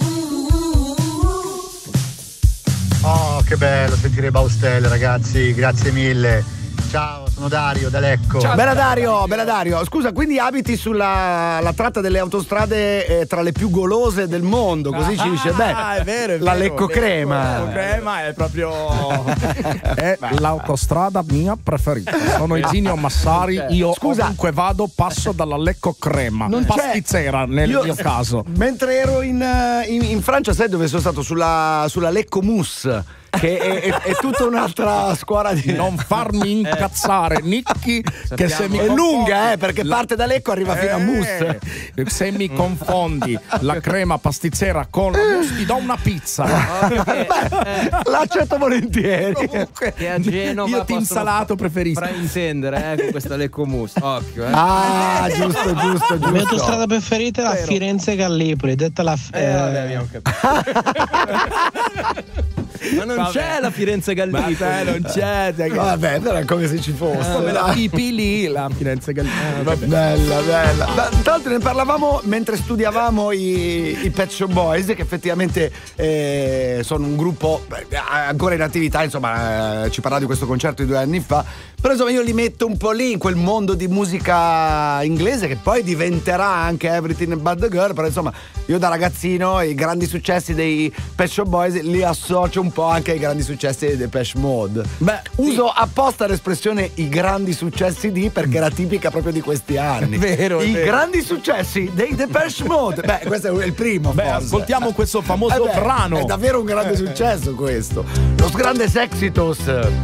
Oh, che bello sentire Baustelle, ragazzi, grazie mille. Ciao, sono Dario da Lecco. Bella Dario, bella Dario. Scusa, quindi abiti sulla la tratta delle autostrade eh, tra le più golose del mondo, così ci dice beh. Ah, è vero, è la vero. Lecco Crema. La Lecco Crema è proprio è l'autostrada mia preferita. Sono Eginio Massari, io Scusa. ovunque vado passo dalla Lecco Crema. Non c'è- pastizzera nel Io- mio caso. Mentre ero in, eh, in- in Francia, sai dove sono stato? Sulla, sulla Lecco Mousse. che è, è, è tutta un'altra scuola di. Non farmi incazzare, Nicky, che se mi è confondi- lunga, eh, perché parte da Lecco e arriva fino a Mousse. Eh, se mi confondi la crema pastizzera con la mousse, ti do una pizza. L'accetto volentieri. Comunque, Che a Genova io ti possono insalato preferisco. fraintendere eh, con questa Lecco Mousse. Occhio, eh. Ah, giusto, giusto, La mia giusto. autostrada preferita è la Firenze-Gallipoli, detta la. Eh, vabbè, abbiamo Ma non Vabbè. c'è la Firenze Gallipoli. Vabbè, non c'è. sai che- Vabbè, però è come se ci fosse. come la dai. pipì lì, la Firenze Gallipoli. Vabbè. Bella, bella. Ma, tra l'altro ne parlavamo mentre studiavamo i, i Pet Shop Boys, che effettivamente eh, sono un gruppo beh, ancora in attività, insomma, eh, ci parlava di questo concerto di due anni fa. Però insomma io li metto un po' lì in quel mondo di musica inglese che poi diventerà anche Everything But The Girl. Però insomma io da ragazzino i grandi successi dei Pet Shop Boys li associo un po' anche ai grandi successi dei Depeche Mode. Beh, Uso apposta l'espressione i grandi successi di perché era tipica proprio di questi anni. Vero, è I vero. grandi successi dei Depeche Mode. Beh, questo è il primo. Beh, forse. ascoltiamo questo famoso Eh beh, brano. È davvero un grande successo questo. Lo grande Sexitos.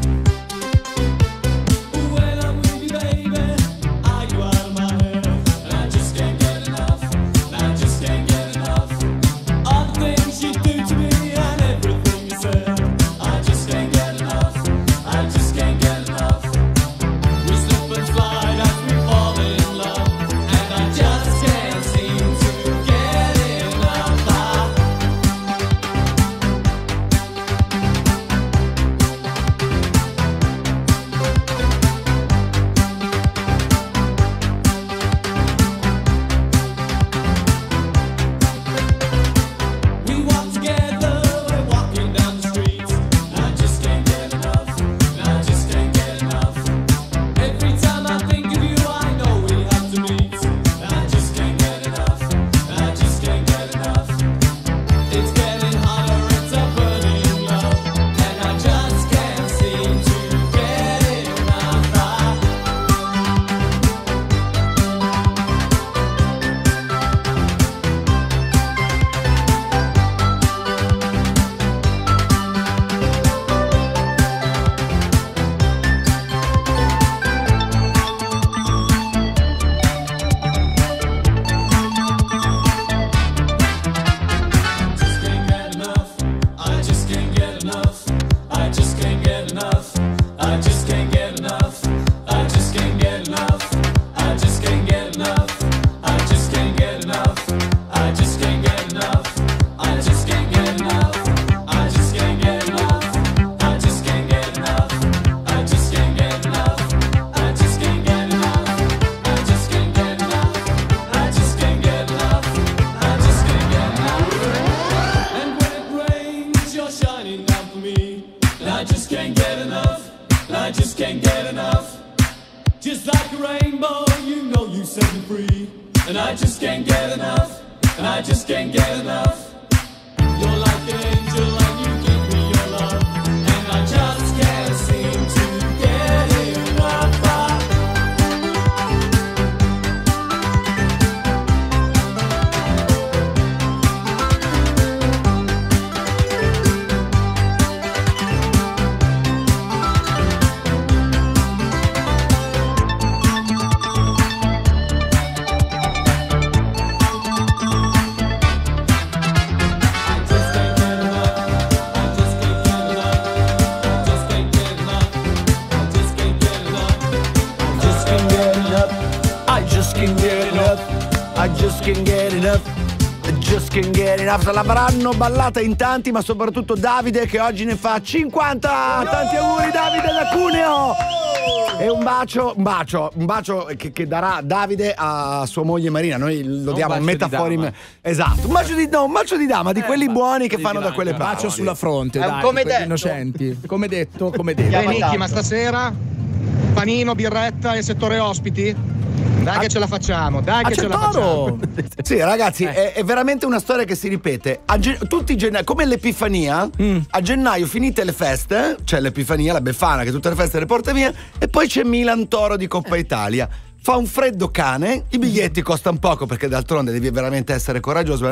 L'avranno ballata in tanti, ma soprattutto Davide che oggi ne fa cinquanta. Tanti auguri Davide da Cuneo. E un bacio, un bacio, un bacio che, che darà Davide a sua moglie Marina. Noi lo Non diamo un in bacio di metafori. dama. Esatto, un bacio di, no, un bacio di dama, di Eh, quelli ba- buoni che di fanno da bianca. quelle Un parti. bacio sulla fronte, È un dai, come quelli detto. innocenti. Come detto, come detto. Dai Nicky, ma stasera panino, birretta e settore ospiti? Dai che ce la facciamo, dai che ce la facciamo. Sì, ragazzi, è, è veramente una storia che si ripete. A gen- tutti i gennaio, come l'Epifania, a gennaio finite le feste, c'è l'Epifania, la Befana che tutte le feste le porta via, e poi c'è Milan Toro di Coppa Italia. Fa un freddo cane, i biglietti costano poco perché d'altronde devi veramente essere coraggioso.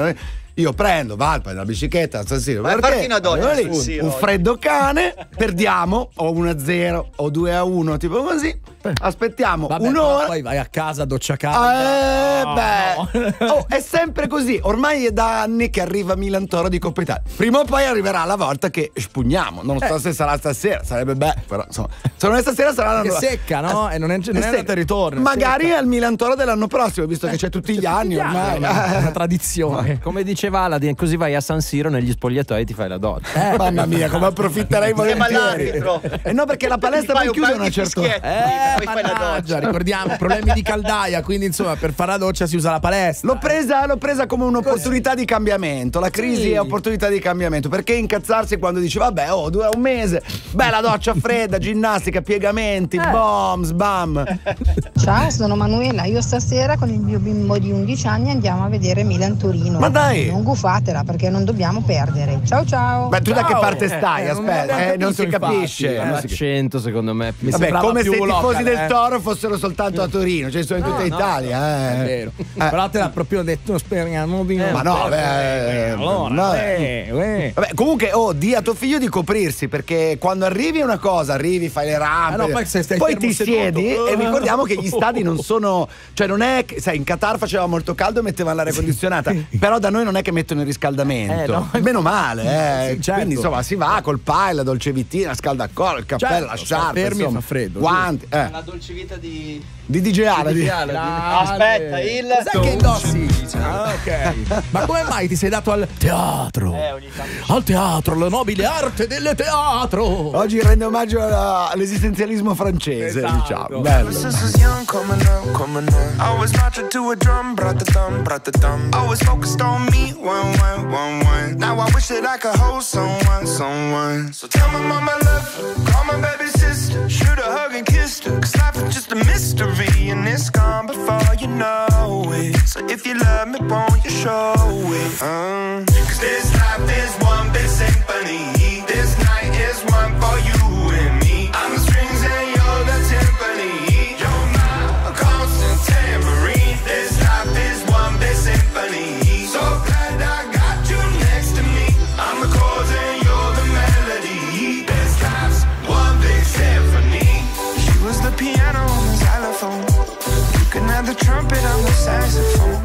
io prendo, Valpa, la bicicletta a San Siro. Vai a perché? farti una doccia, Allora lì, sì, un oggi. freddo cane, perdiamo o uno a zero o due a uno, tipo così. Aspettiamo Vabbè, un'ora. poi vai a casa, doccia calda. Eh, No, beh, no. Oh, è sempre così. Ormai è da anni che arriva Milan Toro di Coppa Italia. Prima o poi arriverà la volta che spugniamo. Non so Eh. se sarà stasera, sarebbe bello. Però insomma, se non è stasera sarà l'anno Che secca, no? E non è, non è secca. andata e ritorno. è Magari secca. è il Milan Toro dell'anno prossimo, visto che c'è tutti gli anni ormai. È una, una tradizione. Come diceva Aladdin, così vai a San Siro negli spogliatoi e ti fai la doccia. Eh, mamma mia, come approfitterei Insieme volentieri. all'arbitro. Eh no, perché la palestra Fai non un chiude paio una di certa ora. fischietti, Eh, poi fai la mannaggia, doccia. ricordiamo, problemi di caldaia, quindi insomma per fare la doccia si usa la palestra. L'ho presa, l'ho presa come un'opportunità di cambiamento. La crisi Sì. è opportunità di cambiamento. Perché incazzarsi quando dici vabbè, oh, dura un mese, bella doccia fredda, ginnastica, piegamenti, bom, sbam. Ciao, sono Manuela. Io stasera con il mio bimbo di undici anni andiamo a vedere Milan-Torino. Ma dai! Non gufatela perché non dobbiamo perdere. Ciao ciao! Beh, tu da che Ciao. parte stai? Eh, non Aspetta, abbiamo eh, non si capito, capisce. infatti, non si- L'accento secondo me mi Vabbè, sembrava come più se i tifosi local, del eh. Toro fossero soltanto a Torino, cioè sono in tutta Italia. È Eh. vero. Però te l'ha proprio detto, speriamo di Ma no, beh, allora, no, eh, eh. Vabbè, comunque, oh, di a tuo figlio di coprirsi, perché quando arrivi è una cosa, arrivi, fai le rampe, Ah, no, poi se stai poi fermo ti seduto. siedi e ricordiamo che gli stadi non sono, cioè non è che, sai, in Qatar faceva molto caldo e mettevano l'aria condizionata, però da noi non è che mettono il riscaldamento, Eh, no. meno male, eh. Sì, certo. Quindi insomma si va col pile, la dolce vitina, scaldacollo, il cappello, Certo, la sta sciarpa, fermi e insomma, fa freddo, guanti, eh. La dolce vita di Di D J Ale, di- Aspetta, il Cos'è che indossi? Ah, ok. Ma come mai ti sei dato al teatro? Eh, ogni tanto. Al teatro, la nobile arte del teatro. Oggi rende omaggio alla- all'esistenzialismo francese, Esatto. diciamo. Bello. Since I was young, coming up, coming up. Always marching to a drum, brought the thumb, brought the thumb. Always focused on me, one, one, one, one. Now I wish that I could hold someone, someone. So tell my mama I love her, call my baby sister, shoot a hug and kiss her. Cause life is just a mystery and it's gone before you know it. So if you love me, won't you show it? Uh. Cause this life is one big symphony. This night is one for you and me. I'm the strings and you're the timpani. You're my constant tambourine. This life is one big symphony. So glad I got you next to me. I'm the chords and you're the melody. This life's one big symphony. She was the piano on the xylophone. You can have the trumpet on the saxophone.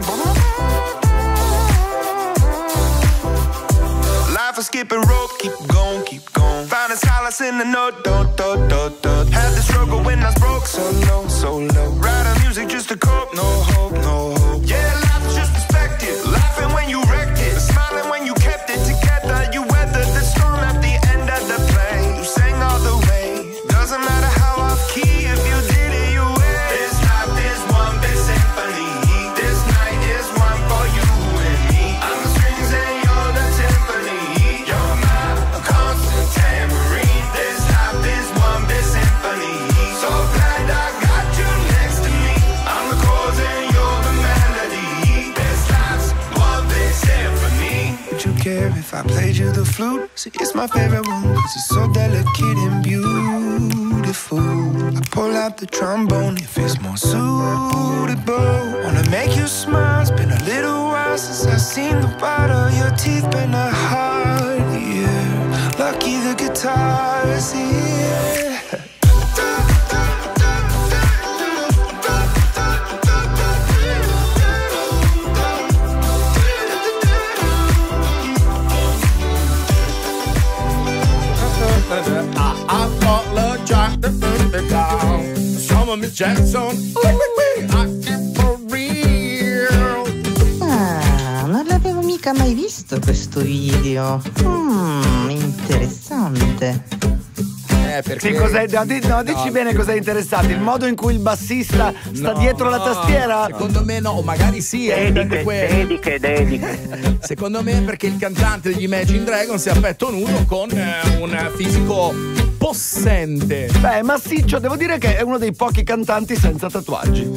Life is skipping rope, keep going, keep going. Finding solace in the note, dot, dot, dot, dot. Had the struggle when I was broke, so low, so low. Writing music just to cope, no hope, no hope. Yeah, life is just perspective. Laughing when you wrecked it, smiling when you kept it together. You weathered the storm at the end of the play. You sang all the way. Doesn't matter how off key, if you did it, you win. This life is one big symphony. This night is one for you and me. I'm the strings and you're the timpani. You're my constant tambourine. This life is one big symphony. So glad I got you next to me. I'm the chords and you're the melody. This life's one big symphony. Would you care if I played you the flute? See, it's my favorite one, cause it's so delicate and beautiful. I pull out the trombone if it's more suitable. Wanna make you smile, it's been a little while since I've seen the white of your teeth. Been a hard year, lucky the guitar is here. I apologize down. Some of Miss Jackson. I keep for real. Ah, non l'avevo mica mai visto questo video. Mm, interessante. Eh, perché... Sì, cos'è? No, di- no, dici No, bene cos'è interessante. Il modo in cui il bassista sta No, dietro la tastiera. Secondo me no, magari sì. eh, dipende quello. dediche, dediche. Secondo me perché il cantante degli Imagine Dragons è a petto nudo con eh, un fisico possente. Beh, massiccio, devo dire che è uno dei pochi cantanti senza tatuaggi.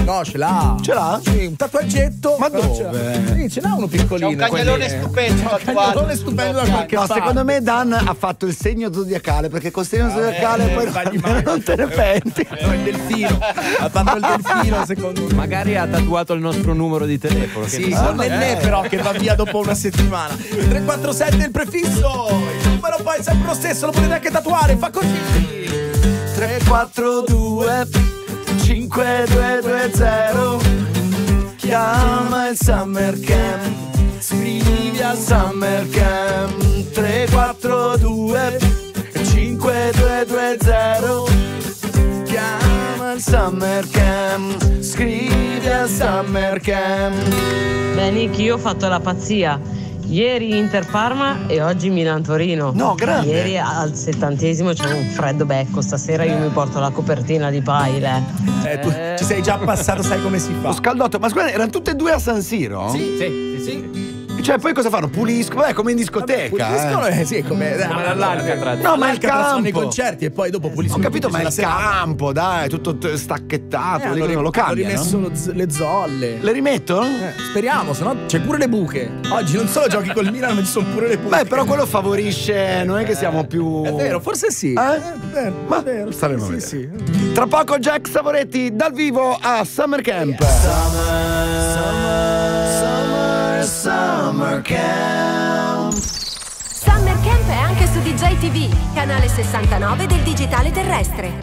no, ce l'ha. Ce l'ha? Sì, un tatuaggetto. Ma però dove? ce l'ha. Sì, ce l'ha uno piccolino. C'è un cagnolone quelli- stupendo. C'è un cagnolone stupendo da qualche No, parte. secondo me Dan ha fatto il segno zodiacale, perché col segno zodiacale poi non, non te ne penti. No, il delfino. Ha fatto il delfino, secondo me. Magari ha tatuato il nostro numero di telefono. che Sì, ne so. con l'N però che va via dopo una settimana. tre quattro sette il prefisso. Il numero poi è sempre lo stesso, lo potete anche tatuare. Fa così. tre quattro due cinque due due zero. Chiama il Summer Camp, scrivi al Summer Camp. Tre quattro due cinque due due zero. Chiama il Summer Camp, scrivi al Summer Camp. Beh, Nick, io ho fatto la pazzia. Ieri Inter-Parma e oggi Milan-Torino. No, grande. Ieri al settantesimo c'è un freddo becco. Stasera io mi porto la copertina di Pile. Eh, tu ci sei già passato, sai come si fa. Lo scaldotto, ma scusa, erano tutte e due a San Siro? Sì, sì, sì, sì. Cioè, poi cosa fanno? Puliscono? Beh, come in discoteca. Puliscono, eh. eh, sì, come, Come all'Alcatraz. No, ma il L'Alcatraz fanno i campo. concerti e poi dopo Ho puliscono. capito, tutto, ma c'è il la serata. campo, dai, tutto t- stacchettato. Eh, lì hanno, non lo hanno cambiano. rimesso lo z- le zolle. Le rimettono? Eh, speriamo, se no c'è pure le buche. Oggi non solo giochi col Milan, ma ci sono pure le buche. Beh, però quello favorisce, non è che siamo più. È vero, forse sì. Eh? È vero, Ma è vero. staremo a sì, vedere. sì. Tra poco Jack Savoretti dal vivo a Summer Camp. Summer, summer, summer camp. Summer Camp è anche su D J T V, canale sessantanove del digitale terrestre.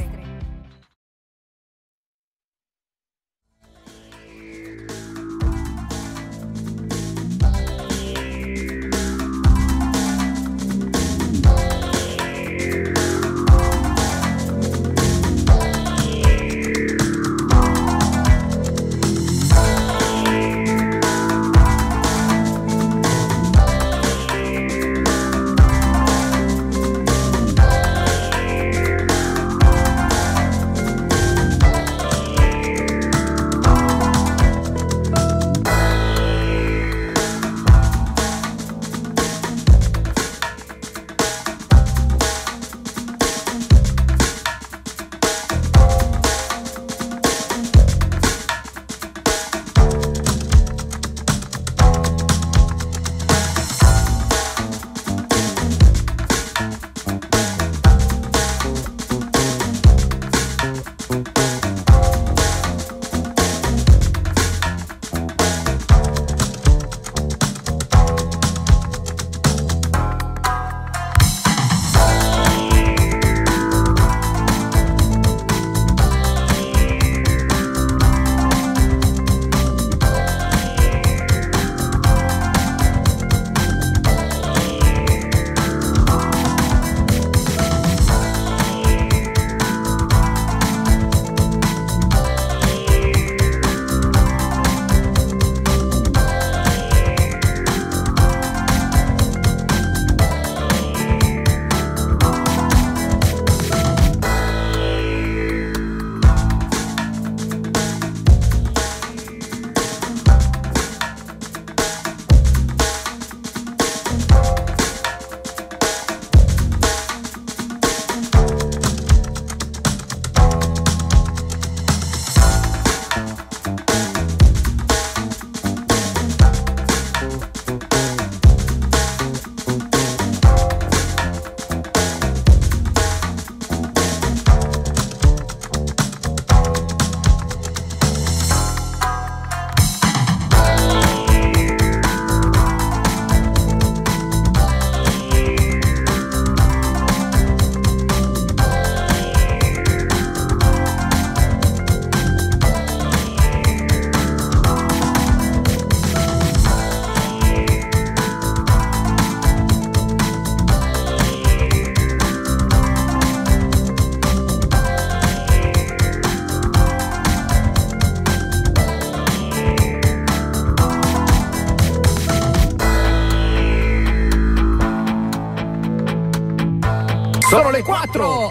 Sono le quattro.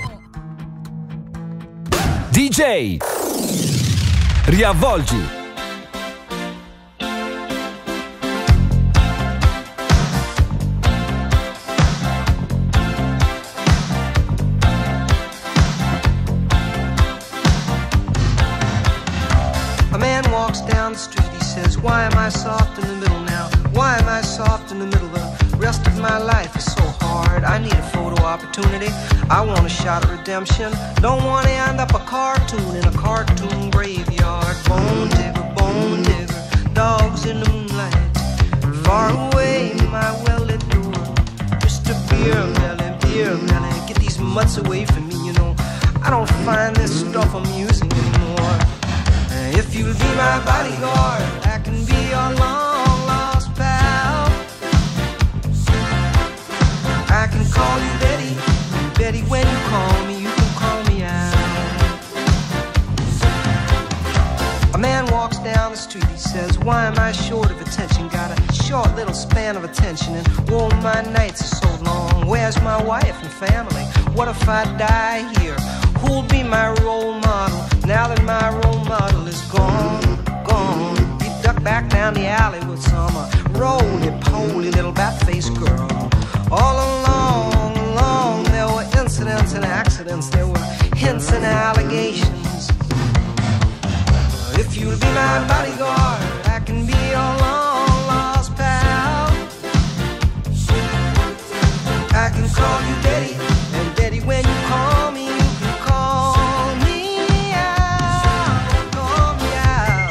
D J riavvolgi. A man Why am I soft in the middle now? Why am I soft in the middle? The rest of my life is so hard. I need a photo opportunity. I want a shot at redemption. Don't want to end up a cartoon in a cartoon graveyard. Bone digger, bone digger, dogs in the moonlight. Far away, my well-lit door. Mister Beer Belly, Beer Belly, get these mutts away from me, you know. I don't find this stuff amusing anymore. If you'll be my bodyguard, I can be your long-lost pal. I can call you Betty, Betty, when you call me, you can call me out. A man walks down the street, he says, why am I short of attention? Got a short little span of attention, and oh, my nights are so long. Where's my wife and family? What if I die here? Who'll be my role model now that my role model is gone, gone? He ducked back down the alley with some uh, roly-poly little bat-faced girl. All along, along, there were incidents and accidents. There were hints and allegations. If you'll be my bodyguard, I can be your long-lost pal. I can call you Daddy, and Daddy, when you call me, you can call me out, call me out.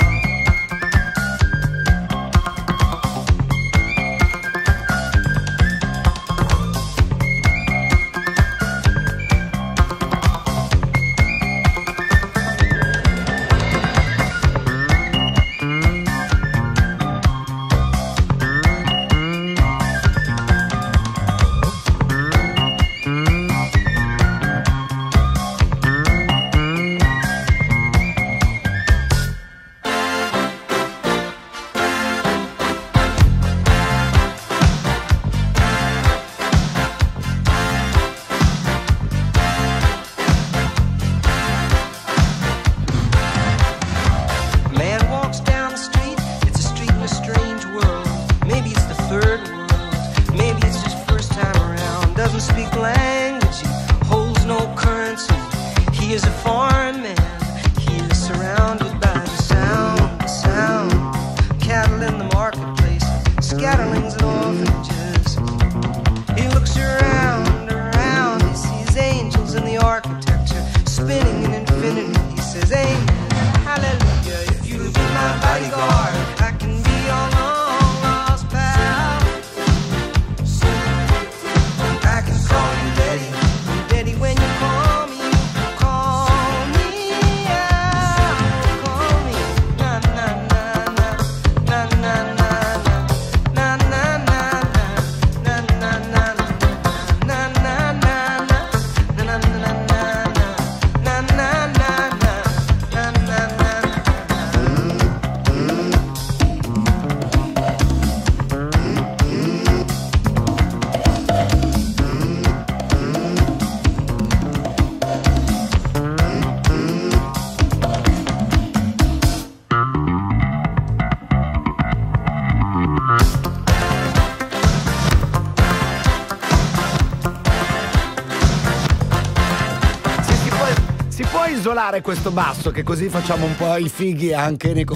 Isolare questo basso, che così facciamo un po' i fighi anche nei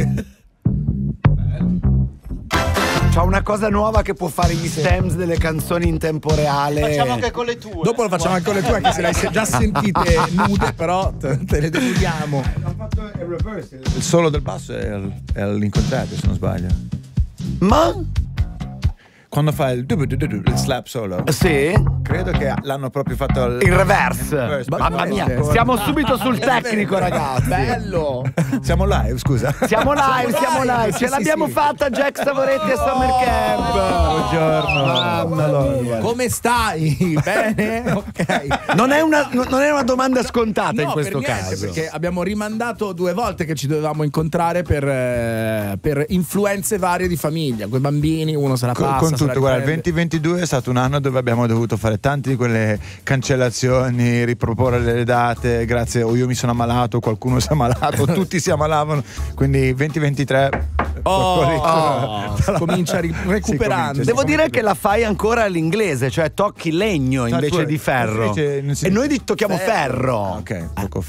c'ha una cosa nuova che può fare gli stems delle canzoni in tempo reale. Facciamo anche con le tue. Dopo lo facciamo anche con le tue, anche se le hai già sentite nude, però te, te le deludiamo. Ho fatto il reverse. Il solo del basso è, al, è all'incontrario, se non sbaglio. Ma? Quando fa il, il slap solo, sì, credo che l'hanno proprio fatto al, in reverse. In reverse. Mamma mia, siamo subito sul tecnico, ragazzi. Bello. Siamo live, scusa. Siamo live, siamo live. Sì, Ce sì, l'abbiamo sì. fatta, Jack Stavoretti e Summer Camp. Buongiorno. Mamma mia. Come stai? Bene? Ok. Non è una, non è una domanda scontata, no, in questo per niente, caso. Perché abbiamo rimandato due volte che ci dovevamo incontrare per, eh, per influenze varie di famiglia. Quei bambini, uno se la passa. Con se la tutto, guarda, il riprende. venti ventidue è stato un anno dove abbiamo dovuto fare tante di quelle cancellazioni, riproporre le date, grazie, o io mi sono ammalato, qualcuno si è ammalato, tutti si ammalavano, quindi venti ventitré oh, oh, comincia ri- recuperando. Devo dire che la fai ancora all'inglese, cioè tocchi legno invece di ferro. Invece, e noi tocchiamo ferro. ferro. Ok, tocco ferro.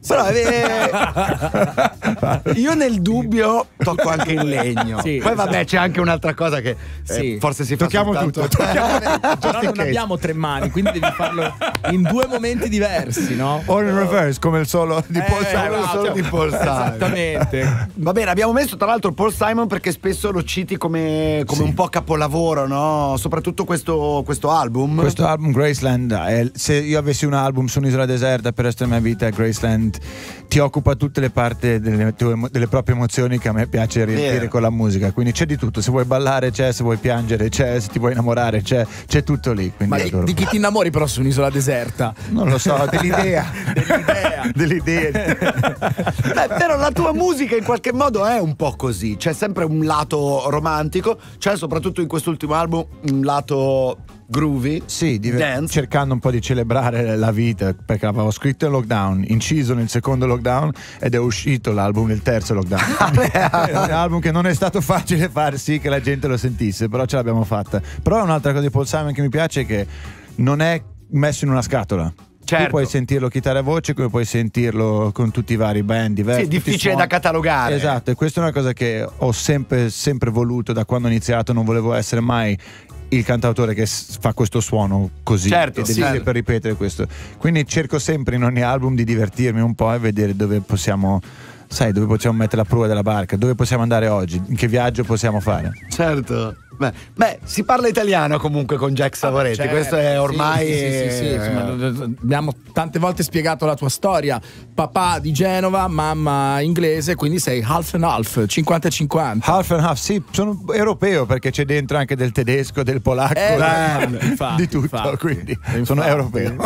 Però eh, io nel dubbio tocco anche in legno. Sì, Poi esatto. vabbè, c'è anche un'altra cosa che eh, Sì. forse si fa Tocchiamo soltanto- tutto, tocchiamo- Però non abbiamo tre mani, quindi devi farlo in due momenti diversi, no? O in reverse, come il solo di Paul Eh, Simon. Solo- solo di Paul Simon. Esattamente. Va bene, abbiamo messo tra l'altro Paul Simon perché spesso lo citi come, come Sì. un po' capolavoro, no? Soprattutto questo, questo album. Questo album Graceland, è- se io avessi un album su un'isola deserta per il resto della mia vita, Graceland ti occupa tutte le parti delle, tue, delle proprie emozioni che a me piace riempire Vero. con la musica. Quindi c'è di tutto, se vuoi ballare c'è, se vuoi piangere c'è, se ti vuoi innamorare c'è, c'è tutto lì. Quindi Ma di, adoro. di chi ti innamori però su un'isola deserta? Non lo so, dell'idea. Dell'idea. dell'idea. Beh, però la tua musica in qualche modo è un po' così. C'è sempre un lato romantico, c'è soprattutto in quest'ultimo album un lato groovy. Sì, div- dance. cercando un po' di celebrare la vita, perché l'avevo scritto in lockdown, inciso nel secondo lockdown ed è uscito l'album nel terzo lockdown. È un album che non è stato facile far sì che la gente lo sentisse, però ce l'abbiamo fatta. Però un'altra cosa di Paul Simon che mi piace è che non è messo in una scatola. Certo. Tu puoi sentirlo chitarra e voce, come puoi sentirlo con tutti i vari band diversi. Sì, è tutti i difficile suoni. da catalogare. Esatto, e questa è una cosa che ho sempre, sempre voluto da quando ho iniziato. Non volevo essere mai il cantautore che s- fa questo suono così, Certo, ed è sì. lì per ripetere questo. Quindi cerco sempre in ogni album di divertirmi un po' e vedere dove possiamo, sai, dove possiamo mettere la prua della barca, dove possiamo andare oggi, in che viaggio possiamo fare. Certo. Beh, beh, si parla italiano comunque con Jack Savoretti, Certo, questo è ormai... sì, sì, sì, sì, sì, insomma, abbiamo tante volte spiegato la tua storia. Papà di Genova, mamma inglese, quindi sei half and half, cinquanta e cinquanta. Half and half, sì, sono europeo perché c'è dentro anche del tedesco, del polacco, Eh, del- infatti, di tutto, infatti. quindi Infatti. sono europeo.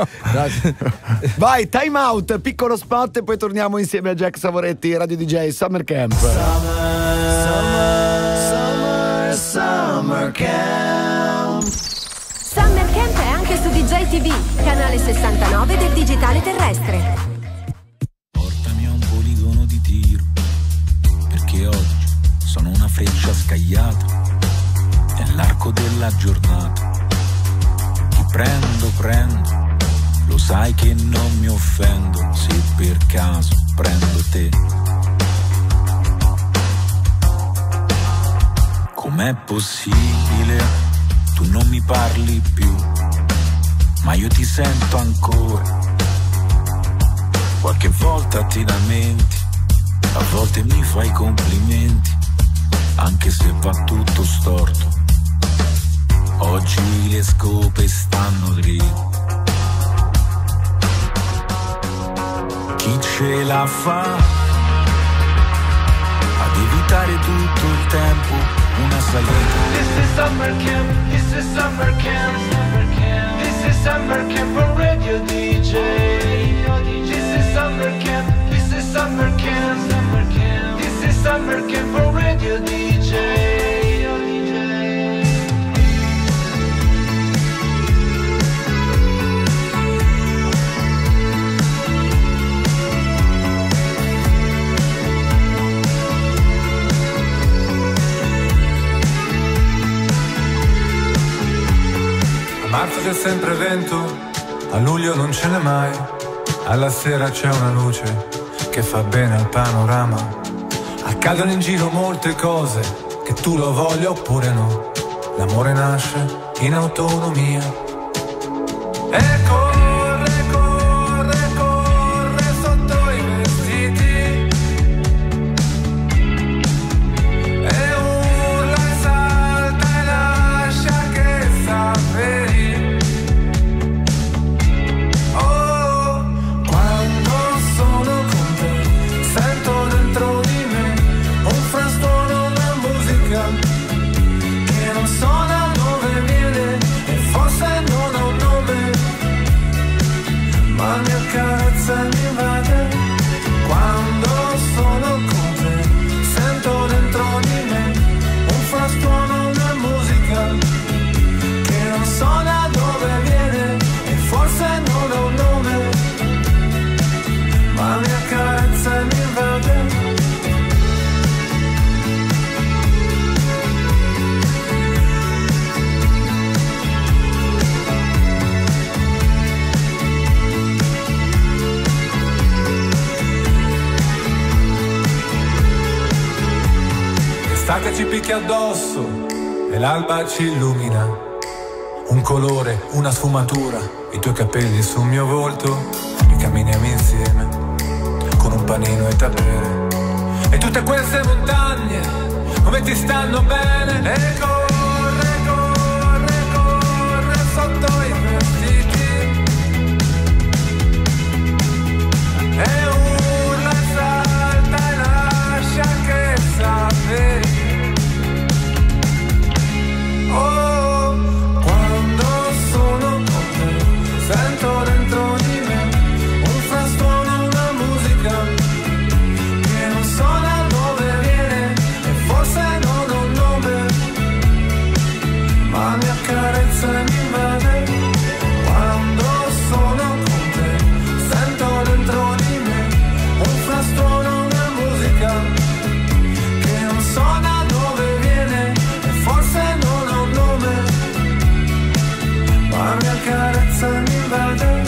Vai, time out, piccolo spot e poi torniamo insieme a Jack Savoretti, Radio D J Summer Camp. Summer, summer camp. Summer Camp è anche su D J T V, canale sessantanove del digitale terrestre. Portami a un poligono di tiro, perché oggi sono una freccia scagliata, è l'arco della giornata. Ti prendo, prendo, lo sai che non mi offendo se per caso prendo te. Com'è possibile? Tu non mi parli più, ma io ti sento ancora. Qualche volta ti lamenti, a volte mi fai complimenti, anche se va tutto storto. Oggi le scope stanno dritte. Chi ce la fa ad evitare tutto il tempo una salita? This is summer camp, this is summer camp, summer camp. This is summer camp on Radio D J. This is summer camp, this is summer camp, summer camp. This is summer camp on Radio D J. A marzo c'è sempre vento, a luglio non ce n'è mai, alla sera c'è una luce che fa bene al panorama. Accadono in giro molte cose, che tu lo voglia oppure no, l'amore nasce in autonomia. E corre, corre, corre sotto i vestiti, e urla e salta e lascia che saperi. Oh, quando sono con te sento dentro di me un frastuono, una musica che non so da dove viene e forse non ha un nome. occhi addosso e l'alba ci illumina. Un colore, una sfumatura, i tuoi capelli sul mio volto e camminiamo insieme con un panino e tavere. E tutte queste montagne come ti stanno bene. E corre, corre, corre sotto i vestiti e urla e salta e lascia che sapere. Oh, quando sono con te sento dentro di me un frastuono, una musica che non so da dove viene e forse non ho nome, ma mi accarezza e mi invade. Quando sono con te sento dentro di me un frastuono, una musica che non so da dove viene e forse non ho nome, ma mi accarezza e mi invade.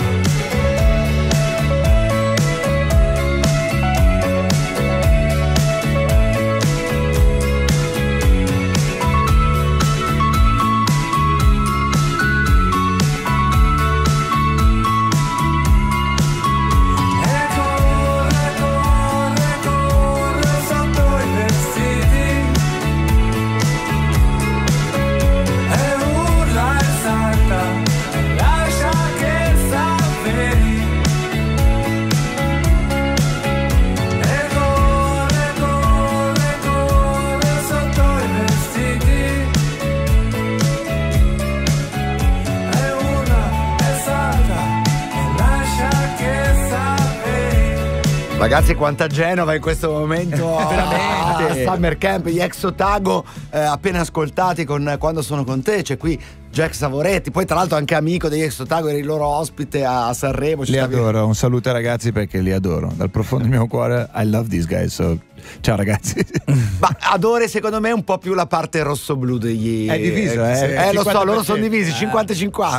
Ragazzi, quanta Genova in questo momento. Veramente. Ah, Summer Camp, gli ex Otago eh, appena ascoltati con Quando sono con te. C'è qui Jack Savoretti, poi tra l'altro anche amico degli ex Otago, era il loro ospite a Sanremo. Li adoro, un saluto ai ragazzi perché li adoro. Dal profondo del mio cuore, I love these guys. So, ciao ragazzi. Ma adore secondo me un po' più la parte rosso-blu degli... È diviso, eh? Eh, eh lo so, loro sono cinquanta per cento. divisi, cinquanta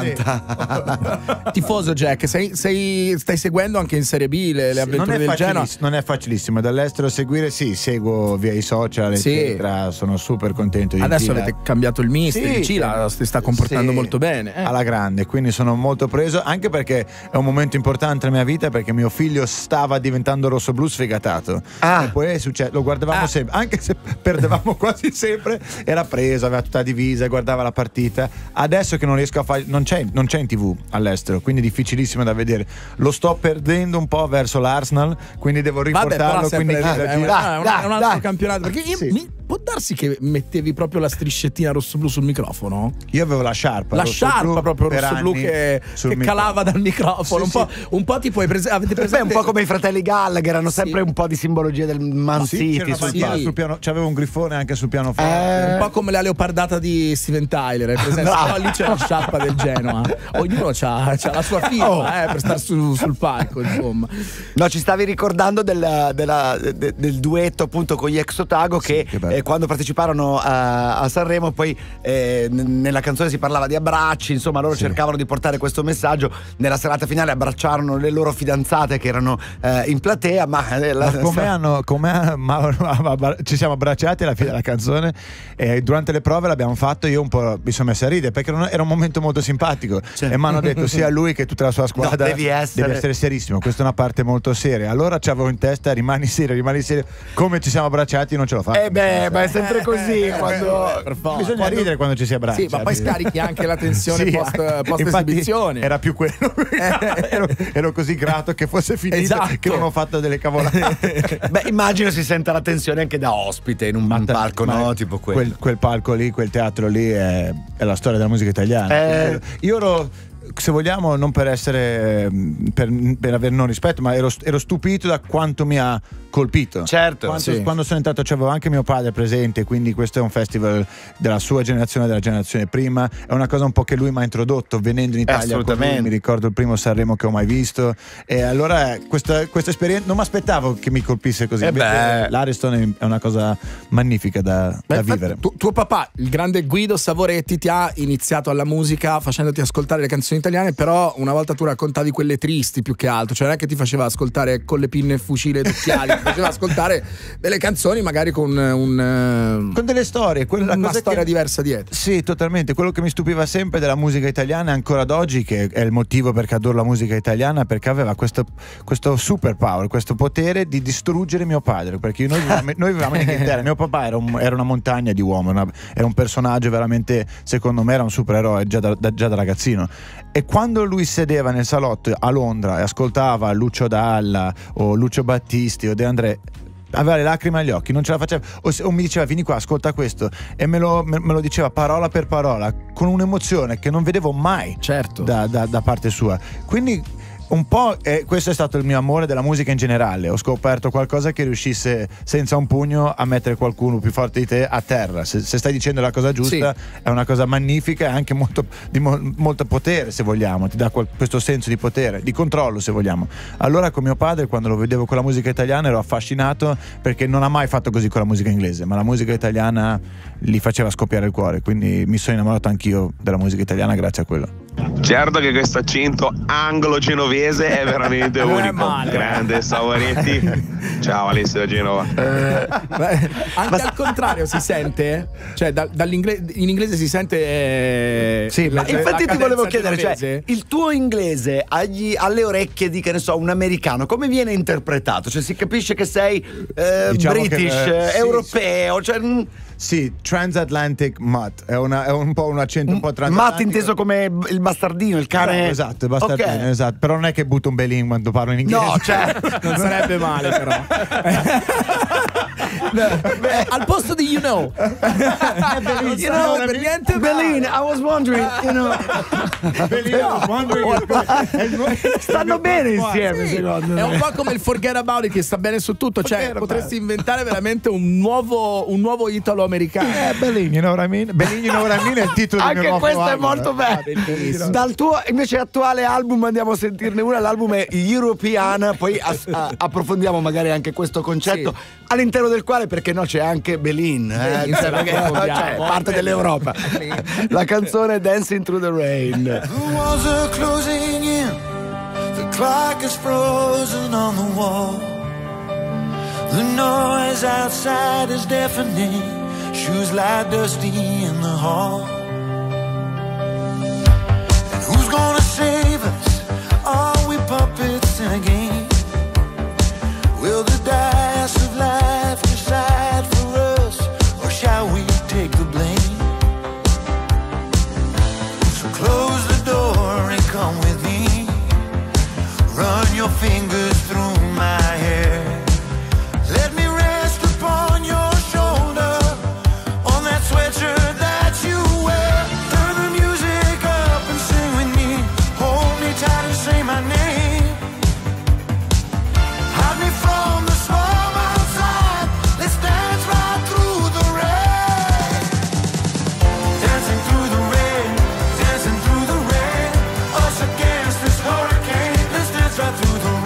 cinquanta. Sì. Tifoso Jack, sei, sei, stai seguendo anche in Serie B le, le Sì, avventure non, è del Genoa? non è facilissimo dall'estero seguire, sì, seguo via i social, Sì. eccetera, sono super contento di Adesso Cila. avete cambiato il mister, Sì, il Cila si sta comportando sì, molto bene. Eh. alla grande, quindi sono molto preso, anche perché è un momento importante nella mia vita, perché mio figlio stava diventando rosso-blu sfegatato. Ah. E poi è successo, lo guardavamo Ah. sempre, anche se perdevamo quasi sempre, era preso, aveva tutta la divisa, guardava la partita. Adesso che non riesco a fare, non c'è, non c'è in tivù all'estero, quindi è difficilissimo da vedere. Lo sto perdendo un po' verso l'Arsenal, quindi devo Vabbè, riportarlo. però sempre, quindi eh, da è, un- girare. è un, dai, è un altro dai. campionato. Perché io- Sì. mi- può darsi che mettevi proprio la striscettina rosso-blu sul microfono? Io avevo la sciarpa, La rosso-blu sciarpa proprio per rosso-blu anni che, sul che microfono. calava dal microfono. Sì, un, po', sì. un po' tipo hai prese- avete Beh, presente? un po' come i fratelli Gallagher, hanno sempre Sì. un po' di simbologia del Man Sì, City. c'era una sul bandiera palco. sul piano, c'aveva un grifone anche sul piano forte. Eh, Un po' come la leopardata di Steven Tyler, hai presente? Bravo. Però lì c'è la sciarpa del Genoa. Ognuno c'ha, c'ha la sua firma Oh. eh, per stare su- sul palco, insomma. No, ci stavi ricordando del, della- de- del duetto appunto con gli ex Otago che, che bello. eh, quando parteciparono a, a Sanremo poi eh, n- nella canzone si parlava di abbracci, insomma loro Sì. cercavano di portare questo messaggio. Nella serata finale abbracciarono le loro fidanzate che erano eh, in platea, ma, eh, la- Ma come hanno, come ha- ma- ma- ma- ci siamo abbracciati alla fine della canzone e durante le prove l'abbiamo fatto, io un po' mi sono messo a ridere perché non- era un momento molto simpatico e mi hanno detto sia lui che tutta la sua squadra No, devi essere- deve essere serissimo, questa è una parte molto seria. Allora ci avevo in testa rimani serio, rimani serio, come ci siamo abbracciati non ce l'ho fatta. Eh beh, ma è sempre così quando... Per forza. Bisogna quando- ridere quando ci si abbraccia. Sì, ma poi scarichi anche la tensione Sì, post, anche- post infatti esibizione. era più quello. ero, ero così grato che fosse finito, Esatto. che non ho fatto delle cavolate. Beh, immagino si senta la tensione anche da ospite in un palco, Ma no? Tipo quello. quel, quel palco lì, quel teatro lì è, è la storia della musica italiana. Eh. Io ero, se vogliamo, non per essere per, per aver non rispetto, ma ero, ero stupito da quanto mi ha colpito. Certo, Quanto- sì. Quando sono entrato c'avevo anche mio padre presente, quindi questo è un festival della sua generazione, della generazione prima, è una cosa un po' che lui mi ha introdotto venendo in Italia con lui, assolutamente. mi ricordo il primo Sanremo che ho mai visto e allora eh, questa, questa esperienza non mi aspettavo che mi colpisse così. Eh Invece beh. l'Ariston è una cosa magnifica da, Beh, da infatti, vivere. tu- tuo papà, il grande Guido Savoretti, ti ha iniziato alla musica facendoti ascoltare le canzoni italiane, però una volta tu raccontavi quelle tristi più che altro, cioè non è che ti faceva ascoltare con le pinne e fucile ed occhiali, ti faceva ascoltare delle canzoni magari con un con delle storie, quella una cosa storia che, diversa dietro. Sì, totalmente. Quello che mi stupiva sempre della musica italiana ancora ad oggi, che è il motivo perché adoro la musica italiana, perché aveva questo, questo super power, questo potere di distruggere mio padre, perché noi vivevamo, noi vivevamo in Inghilterra, mio papà era, un, era una montagna di uomo, una, era un personaggio veramente, secondo me era un supereroe già da, da, già da ragazzino, e quando lui sedeva nel salotto a Londra e ascoltava Lucio Dalla o Lucio Battisti o De André, aveva le lacrime agli occhi, non ce la faceva, o, o mi diceva vieni qua, ascolta questo, e me lo, me, me lo diceva parola per parola con un'emozione che non vedevo mai, certo, da, da, da parte sua. Quindi un po' eh, questo è stato il mio amore della musica in generale. Ho scoperto qualcosa che riuscisse senza un pugno a mettere qualcuno più forte di te a terra. Se, se stai dicendo la cosa giusta, sì, è una cosa magnifica e anche molto, di mo, molto potere, se vogliamo, ti dà quel, questo senso di potere, di controllo, se vogliamo. Allora con mio padre, quando lo vedevo con la musica italiana, ero affascinato, perché non ha mai fatto così con la musica inglese, ma la musica italiana gli faceva scoppiare il cuore, quindi mi sono innamorato anch'io della musica italiana grazie a quello. Certo che questo accento anglo-genovese è veramente unico. Grande Savoretti. Ciao Alessio da Genova. Eh, beh, anche al contrario si sente, cioè da, dall'inglese, in inglese si sente eh, sì, la, ma infatti la ti volevo chiedere, genovese. cioè, il tuo inglese agli, alle orecchie di, che ne so, un americano, come viene interpretato? Cioè si capisce che sei eh, diciamo British, che, eh, eh, europeo, sì, cioè, mh, sì, transatlantic mutt, è, una, è un po' un accento un po' transatlantico. Mutt inteso come il bastardino, il cane. No, esatto, il bastardino, okay, esatto. Però non è che butto un belin quando parlo in inglese. No, cioè, non sarebbe male però. Beh, al posto di you know, you know, per niente Belin, I was wondering, you know. Belin, I was wondering. Stanno bene insieme, sì, secondo me. è un po' come il Forget About It che sta bene su tutto, cioè Forget potresti inventare veramente un nuovo un nuovo italo-americano. Eh, Belin, you know what I mean? Belin, you know what I mean è il titolo del mio nuovo Anche questo è album. molto bello. Dal tuo invece attuale album andiamo a sentirne una, l'album è European, poi a, a, approfondiamo magari anche questo concetto, sì, all'interno del quale, perché no, c'è anche Belin, eh? Belin cioè, perché, cioè, parte dell'Europa. La canzone Dancing Through the Rain. The walls are closing in, the clock is frozen on the wall. The noise outside is deafening, shoes lie dusty in the hall. And who's gonna save us? Are we puppets in a game? Will the dice of life decide for us, or shall we take the blame? So close the door and come with me. Run your fingers through my hair. Let me rest upon your shoulder, on that sweatshirt that you wear. Turn the music up and sing with me. Hold me tight and say my name. Hide me from the storm outside. Let's dance right through the rain. Dancing through the rain, dancing through the rain. Us against this hurricane. Let's dance right through the rain.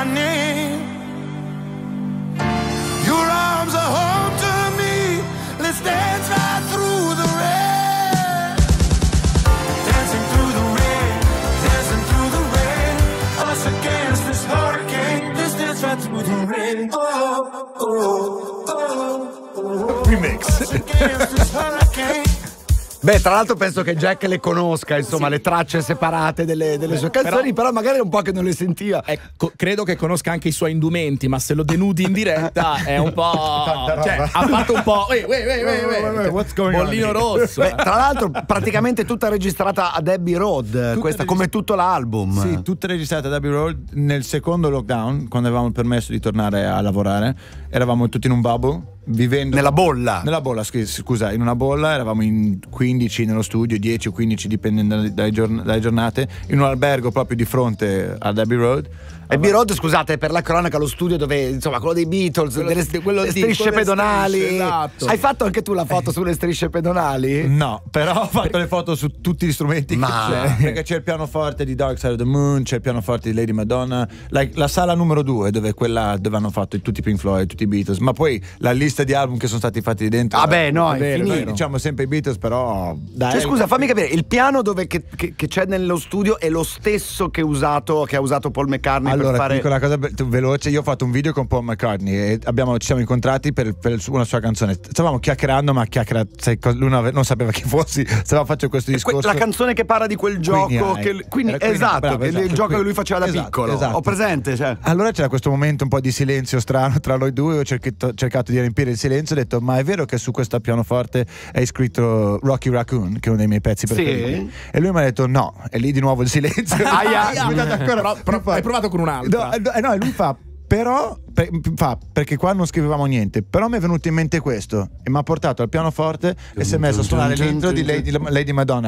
my name. Your arms are home to me. Let's dance right through the rain. Dancing through the rain, dancing through the rain. Us against this hurricane. Let's dance right through the rain. Oh, oh, oh, oh. Remix. Us against this hurricane. Beh, tra l'altro penso che Jack le conosca, insomma, sì, le tracce separate delle, delle sue canzoni, però, però magari è un po' che non le sentiva. Ecco, credo che conosca anche i suoi indumenti, ma se lo denudi in diretta è un po'. Cioè, ha fatto un po'. Wait, wait, wait, wait, wait, wait. What's going Bollino on? rosso. Beh, tra l'altro, praticamente tutta registrata ad Abbey Road, tutta questa, regist- come tutto l'album. Sì, tutta registrata ad Abbey Road nel secondo lockdown, quando avevamo il permesso di tornare a lavorare. Eravamo tutti in un bubble. Vivendo nella bolla nella bolla scusa in una bolla, eravamo in quindici nello studio, dieci o quindici dipendendo dalle, giorn- dalle giornate, in un albergo proprio di fronte ad Abbey Road. Abbey Road, scusate, per la cronaca, lo studio dove, insomma, quello dei Beatles, quello, delle quello strisce di, pedonali. Strisce, esatto. Hai fatto anche tu la foto sulle strisce pedonali? No, però ho fatto le foto su tutti gli strumenti Ma... che c'è. Perché c'è il pianoforte di Dark Side of the Moon, c'è il pianoforte di Lady Madonna, la, la sala numero due, dove è quella dove hanno fatto tutti i Pink Floyd, tutti i Beatles, ma poi la lista di album che sono stati fatti dentro. Ah beh, no, è vero, finito. Diciamo sempre i Beatles, però dai. Cioè, scusa, fammi capire, il piano dove che, che, che c'è nello studio è lo stesso che, usato, che ha usato Paul McCartney allora, per fare... Dico la cosa veloce, io ho fatto un video con Paul McCartney e abbiamo, ci siamo incontrati per, per una sua canzone. Stavamo chiacchierando, ma chiacchiera, sai, lui non sapeva chi fossi. Stavamo facendo questo discorso. La canzone che parla di quel gioco, che, quindi, Queen, esatto, bravo, che esatto, il gioco Queen. che lui faceva da esatto, piccolo. Esatto. Ho presente, cioè. Allora c'era questo momento un po' di silenzio strano tra noi due. Ho cercato, cercato di riempire il silenzio. Ho detto: ma è vero che su questo pianoforte hai scritto Rocky Raccoon, che è uno dei miei pezzi preferiti? Sì. E lui mi ha detto: no. E lì di nuovo il silenzio. Aia, Aia. Però, però, hai provato con un altro. No, no, lui fa. Però per, fa, perché qua non scrivevamo niente, però mi è venuto in mente questo e mi ha portato al pianoforte e si è messo a suonare l'intro di Lady, Lady Madonna,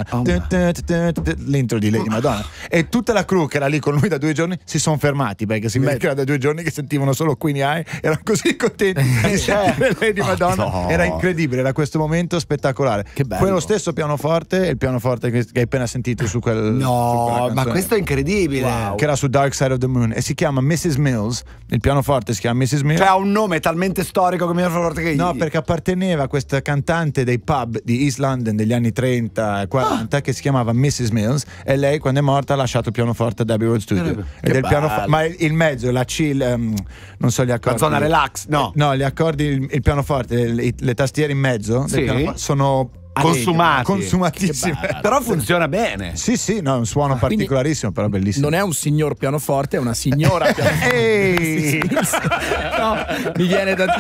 l'intro di Lady Madonna, e tutta la crew che era lì con lui da due giorni si sono fermati, perché si vede che era da due giorni che sentivano solo Queen Eye, erano così contenti di sentire Lady Madonna. Era incredibile, era questo momento spettacolare. Che bello. Quello stesso pianoforte, il pianoforte che hai appena sentito su quel no, su ma questo è incredibile. Wow. Che era su Dark Side of the Moon e si chiama missus Mills. Il pianoforte si chiama missus Mills. Cioè ha un nome talmente storico come il pianoforte che... No, perché apparteneva a questa cantante dei pub di East London degli anni trenta e quaranta ah. che si chiamava missus Mills, e lei quando è morta ha lasciato il pianoforte ad Abbey Road Studio. Ed è il pianoforte, ma il, il mezzo, la chill, um, non so gli accordi. La zona relax, no. No, gli accordi, il, il pianoforte, le, le tastiere in mezzo sì. del sono... consumati, consumatissime, però funziona bene. Sì, sì, no, è un suono particolarissimo, però bellissimo. Non è un signor pianoforte, è una signora pianoforte. Ehi! No, mi viene da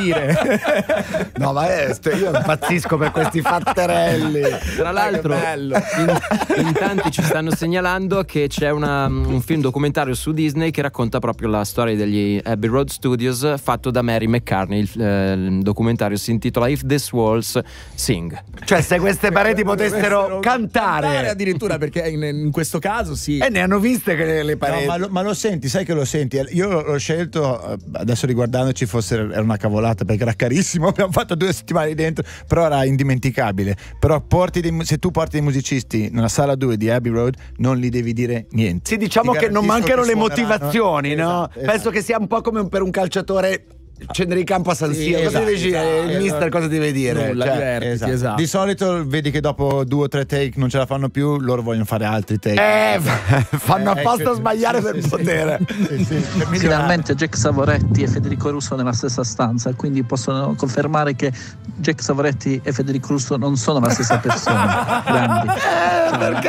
dire. No, ma è, io impazzisco per questi fatterelli. Tra l'altro, in, in tanti ci stanno segnalando che c'è una, un film documentario su Disney che racconta proprio la storia degli Abbey Road Studios, fatto da Mary McCartney. Il, eh, il documentario si intitola If This Walls Sing. Cioè, se queste pareti potessero, potessero cantare. cantare addirittura, perché in, in questo caso sì. E ne hanno viste che le pareti. No, ma, lo, ma lo senti, sai che lo senti. Io l'ho scelto, adesso riguardandoci fosse era una cavolata perché era carissimo, abbiamo fatto due settimane dentro, però era indimenticabile. Però porti dei, se tu porti dei musicisti nella sala due di Abbey Road non gli devi dire niente. Sì, diciamo che non mancano che le motivazioni, esatto, no? esatto. Penso che sia un po' come per un calciatore scendere in campo a San Siro. Sì, cosa esatto, deve dire? esatto, il mister esatto. cosa deve dire? Nulla, cioè, divertiti, esatto. esatto. Di solito vedi che dopo due o tre take non ce la fanno più, loro vogliono fare altri take. Eh, fanno Eh, apposta eh, a sbagliare sì, per sì, potere. Sì, sì, per Finalmente Jack Savoretti e Federico Russo nella stessa stanza, quindi possono confermare che Jack Savoretti e Federico Russo non sono la stessa persona. Grandi. Eh, perché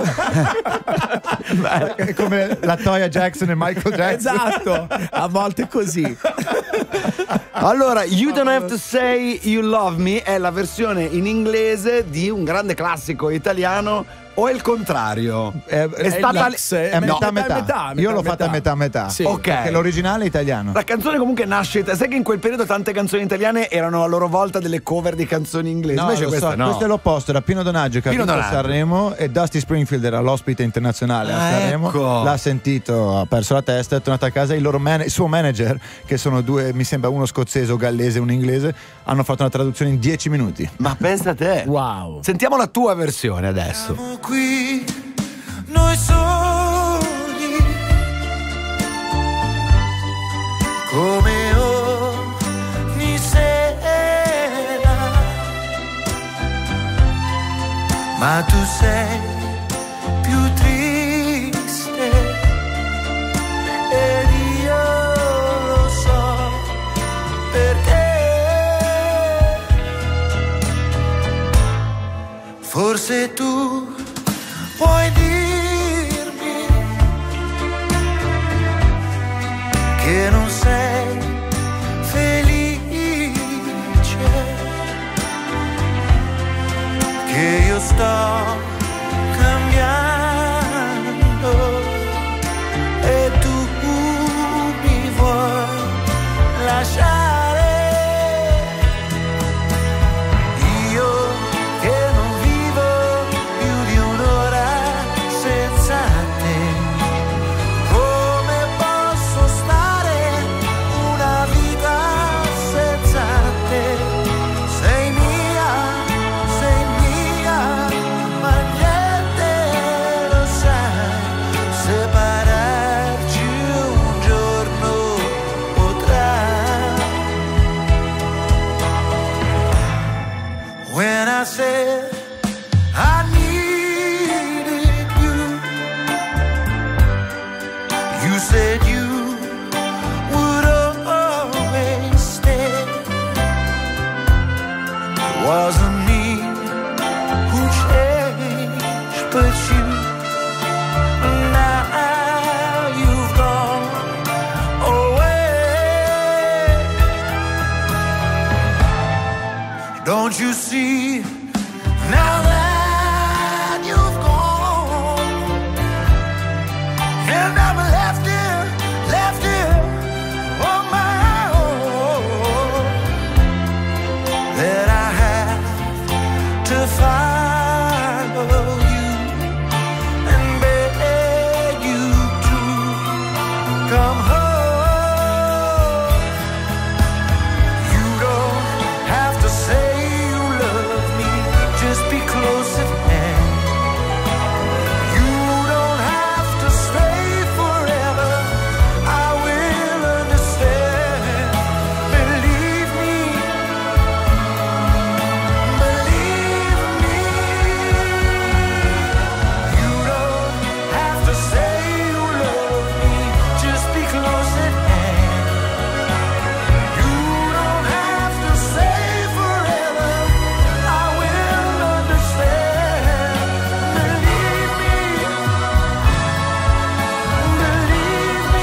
è come la Toya Jackson e Michael Jackson. Esatto, a volte è così. Allora, You Don't Have to Say You Love Me è la versione in inglese di un grande classico italiano, o è il contrario? È, è, è stata mix, è no, metà, metà, metà, metà. Io l'ho fatta a metà metà. Sì. Ok. Perché l'originale è italiano. La canzone comunque nasce. Sai che in quel periodo tante canzoni italiane erano a loro volta delle cover di canzoni inglesi. No, invece questa so, no. Questo è l'opposto. Era Pino Donaggio che ha vinto a Sanremo e Dusty Springfield era l'ospite internazionale ah, a Sanremo. Ecco. L'ha sentito, ha perso la testa, è tornato a casa. Il, loro man- il suo manager, che sono due, mi sembra uno scozzese o gallese e un inglese, hanno fatto una traduzione in dieci minuti. Ma pensa a te. Wow. Sentiamo la tua versione adesso. Siamo qui noi soli ma tu sei più triste ed io lo so perché. Forse tu puoi dirmi che non sei felice, che io sto cambiando e tu mi vuoi lasciare. Io che non vivo più di un'ora senza te, come posso stare una vita senza te? Sei mia, sei mia, ma niente lo sai, separarci un giorno potrà. When I said I needed you, you said you would always stay. It wasn't me who changed, but you. Now you've gone away. Don't you see? Now that you've gone, and I'm left here, left here on my own, that I have to follow you and beg you to come home. You don't have to say you love me, just be close at hand. You don't have to stay forever, I will understand. Believe me, believe me. You don't have to say you love me, just be close at hand. You don't have to stay forever, I will understand. Believe me, believe me,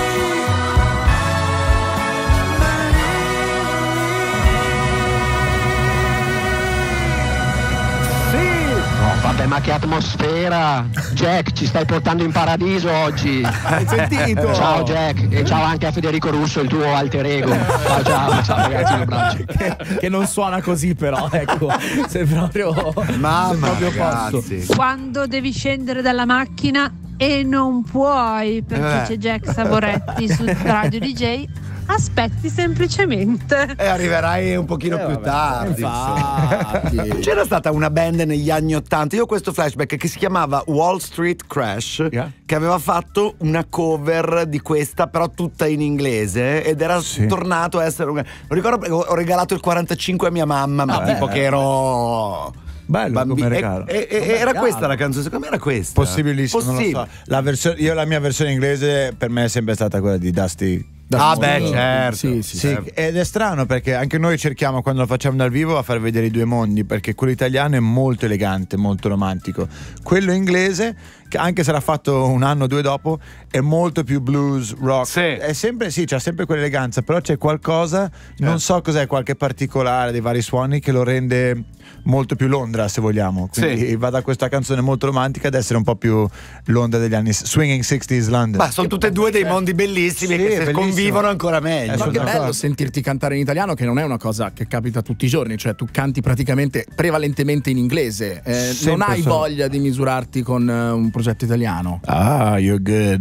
No, vabbè, ma che atmosfera! Jack, ci stai portando in paradiso oggi. Hai sentito? Ciao Jack, e ciao anche a Federico Russo, il tuo alter ego. Ciao, ciao, ciao ragazzi, un abbraccio. Che, che non suona così, però, ecco. Sei proprio. Mamma, sei proprio ragazzi. posto. Quando devi scendere dalla macchina e non puoi perché Eh. c'è Jack Savoretti su Radio D J, aspetti semplicemente. E arriverai un pochino Eh, più vabbè, tardi. infatti. C'era stata una band negli anni ottanta, io ho questo flashback, che si chiamava Wall Street Crash, Yeah. che aveva fatto una cover di questa, però tutta in inglese, ed era Sì. tornato a essere un... Lo ricordo perché ho regalato il quarantacinque a mia mamma, ma Ah, tipo beh. che ero... Bello bambi- come regalo. E, e- e Come era regalo. questa la canzone, secondo me era questa. Possibilissimo, non lo so. Possibile. La versione- io la mia versione inglese per me è sempre stata quella di Dusty. Ah, Dusty beh, Springfield. certo. Sì, sì, sì. Ed è strano perché anche noi cerchiamo, quando lo facciamo dal vivo, a far vedere i due mondi, perché quello italiano è molto elegante, molto romantico. Quello inglese, che anche se l'ha fatto un anno o due dopo, è molto più blues, rock. Sì. È sempre, sì, c'ha sempre quell'eleganza, però c'è qualcosa, non so cos'è, qualche particolare dei vari suoni che lo rende molto più Londra, se vogliamo. Quindi Sì. va da questa canzone molto romantica ad essere un po' più Londra degli anni swinging sixties London. Ma sono tutte e due dei mondi bellissimi, Sì, che se bellissimo. convivono ancora meglio. Eh, Ma sono che d'accordo. bello sentirti cantare in italiano, che non è una cosa che capita tutti i giorni, cioè tu canti praticamente prevalentemente in inglese. Eh, non Sempre hai solo. voglia di misurarti con eh, un progetto italiano. Ah, you're good.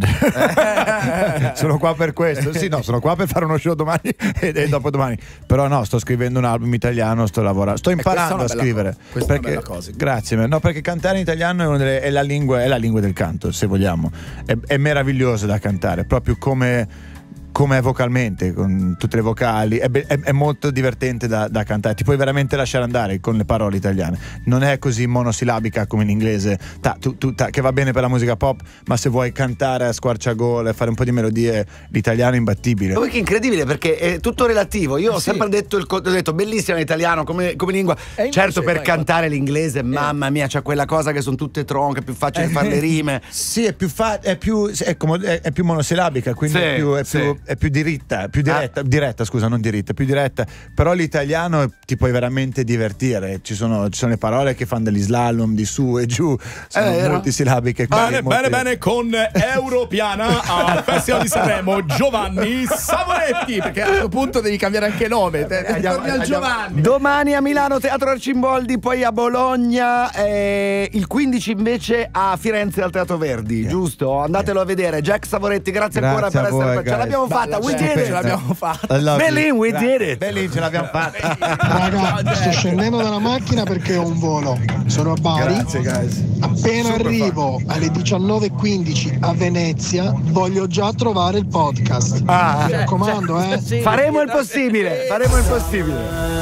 Sono qua per questo. Sì, no, sono qua per fare uno show domani e, e dopodomani. Però no, sto scrivendo un album italiano, sto lavorando, sto imparando a questa è una bella scrivere. cosa. Questa è una Perché- bella cosa. Grazie, no, perché cantare in italiano è, una delle- è la lingua, è la lingua del canto, se vogliamo. È, è meraviglioso da cantare, proprio come come è vocalmente, con tutte le vocali, è, be- è, è molto divertente da, da cantare, ti puoi veramente lasciare andare con le parole italiane, non è così monosillabica come in inglese, ta, tu, tu, ta, che va bene per la musica pop, ma se vuoi cantare a squarciagola e fare un po' di melodie, l'italiano è imbattibile. Poi che incredibile, perché è tutto relativo. Io ho Sì. sempre detto, il, co- ho detto bellissimo l'italiano come, come lingua, invece, certo per vai, cantare l'inglese, mamma mia, c'è quella cosa che sono tutte tronche, è più facile fare le rime. Sì, è più, fa- è più, è como- è- è più monosillabica, quindi Sì, è, più, è, sì. più, è più diritta, più diretta, diretta, scusa, non diritta, più diretta. Però l'italiano ti puoi veramente divertire. Ci sono, ci sono le parole che fanno degli slalom di su e giù, sono vero. multisillabiche. Bene, molti- bene, bene, con Europiana al Festival di Sanremo, Giovanni Savoretti, perché a questo punto devi cambiare anche nome. Te- Andiamo- torni al andiamo- Giovanni. Domani a Milano Teatro Arcimboldi, poi a Bologna, eh, il quindici invece a Firenze al Teatro Verdi, giusto? Andatelo a vedere. Jack Savoretti, grazie, Grazie ancora per a voi, essere qua. Ce guys. l'abbiamo Bella fatta, we gente. did it. Ce l'abbiamo fatta. I love Bellin, you. we Grazie. did it. Bellin, ce l'abbiamo fatta. Raga, sto scendendo dalla macchina perché ho un volo. Sono a Bari. Grazie, guys. Appena Super arrivo alle diciannove e quindici a Venezia, voglio già trovare il podcast. Ah. Mi raccomando, eh. Faremo il possibile, faremo il possibile.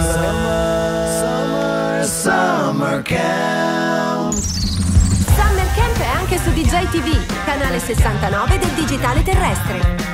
Summer, summer camp. Summer Camp è anche su D J T V, canale sessantanove del digitale terrestre.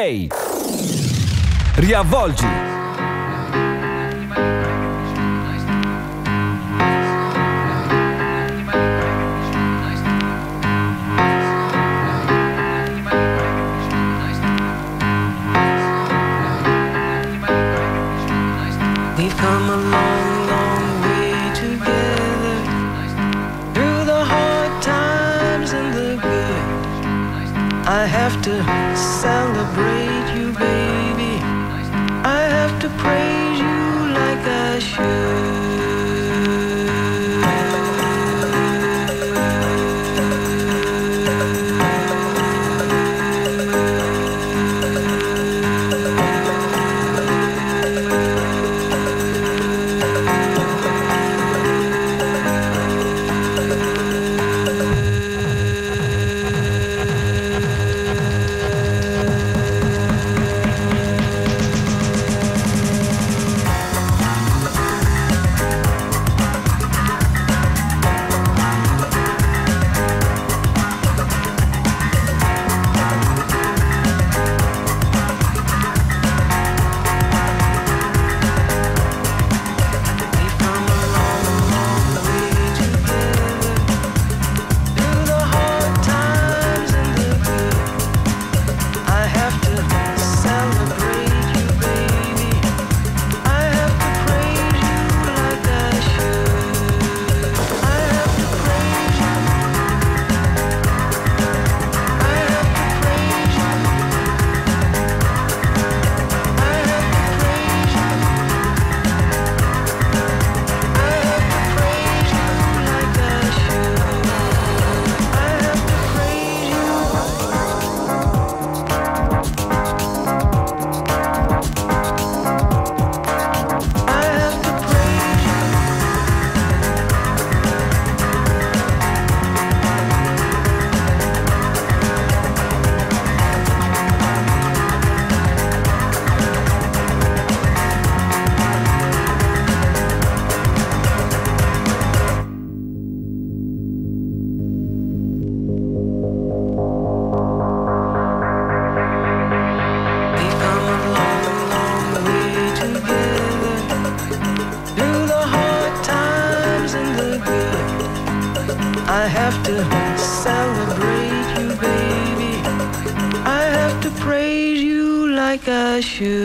J. Riavvolgi. We've come a long, long way together, through the hard times and the good. I have to celebrate you, baby. I have to praise you like I should. I have to celebrate you, baby. I have to praise you like I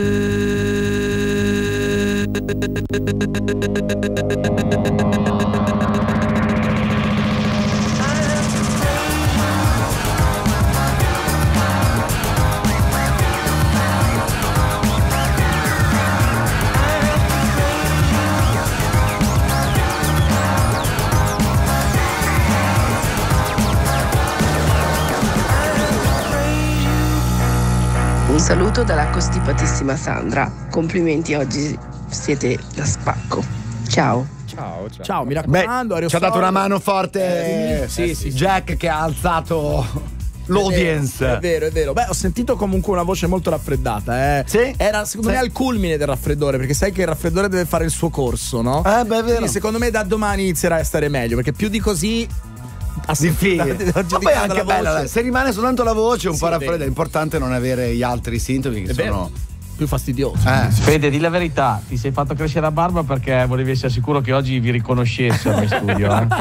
Un saluto dalla costipatissima Sandra. Complimenti, oggi siete da spacco. Ciao. Ciao, ciao. Ciao, mi raccomando. Beh, ci ha dato una mano forte eh, sì, sì, Jack, che ha alzato l'audience. È vero, è vero, è vero. Beh, ho sentito comunque una voce molto raffreddata, eh. Sì? Era secondo sì. me al culmine del raffreddore, perché sai che il raffreddore deve fare il suo corso, no? Eh, beh, è vero. Quindi secondo me da domani inizierà a stare meglio, perché più di così difficile. Ma poi è anche bella, dai. Se rimane soltanto la voce un sì, po' raffreddata, è importante non avere gli altri sintomi che è sono vero. più fastidioso. Eh. Fede, di la verità, ti sei fatto crescere la barba perché volevi essere sicuro che oggi vi riconoscessero in studio. Eh?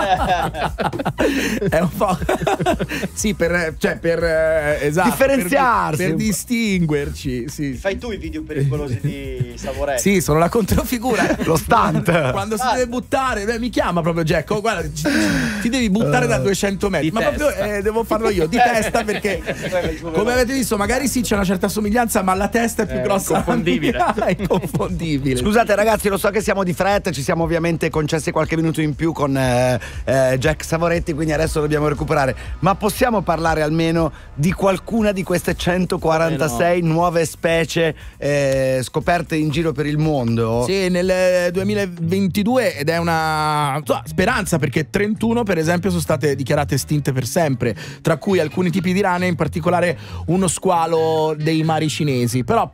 È un po'. Sì, per, cioè, per eh, esatto, differenziarsi, per, per distinguerci. Sì. Fai tu i video pericolosi di Savoretti? Sì, sono la controfigura. Lo stunt. Quando si deve buttare, beh, mi chiama proprio Jack. Oh, guarda, ti, ti devi buttare uh, da duecento metri. Ma testa. proprio eh, devo farlo io di testa, perché come avete visto, magari sì, c'è una certa somiglianza, ma la testa è più grossa, inconfondibile. È inconfondibile. Scusate ragazzi, lo so che siamo di fretta, ci siamo ovviamente concessi qualche minuto in più con eh, eh, Jack Savoretti, quindi adesso dobbiamo recuperare, ma possiamo parlare almeno di qualcuna di queste centoquarantasei no. nuove specie eh, scoperte in giro per il mondo? Sì, nel duemilaventidue, ed è una so, speranza, perché trentuno per esempio sono state dichiarate estinte per sempre, tra cui alcuni tipi di rane, in particolare uno squalo dei mari cinesi. Però appunto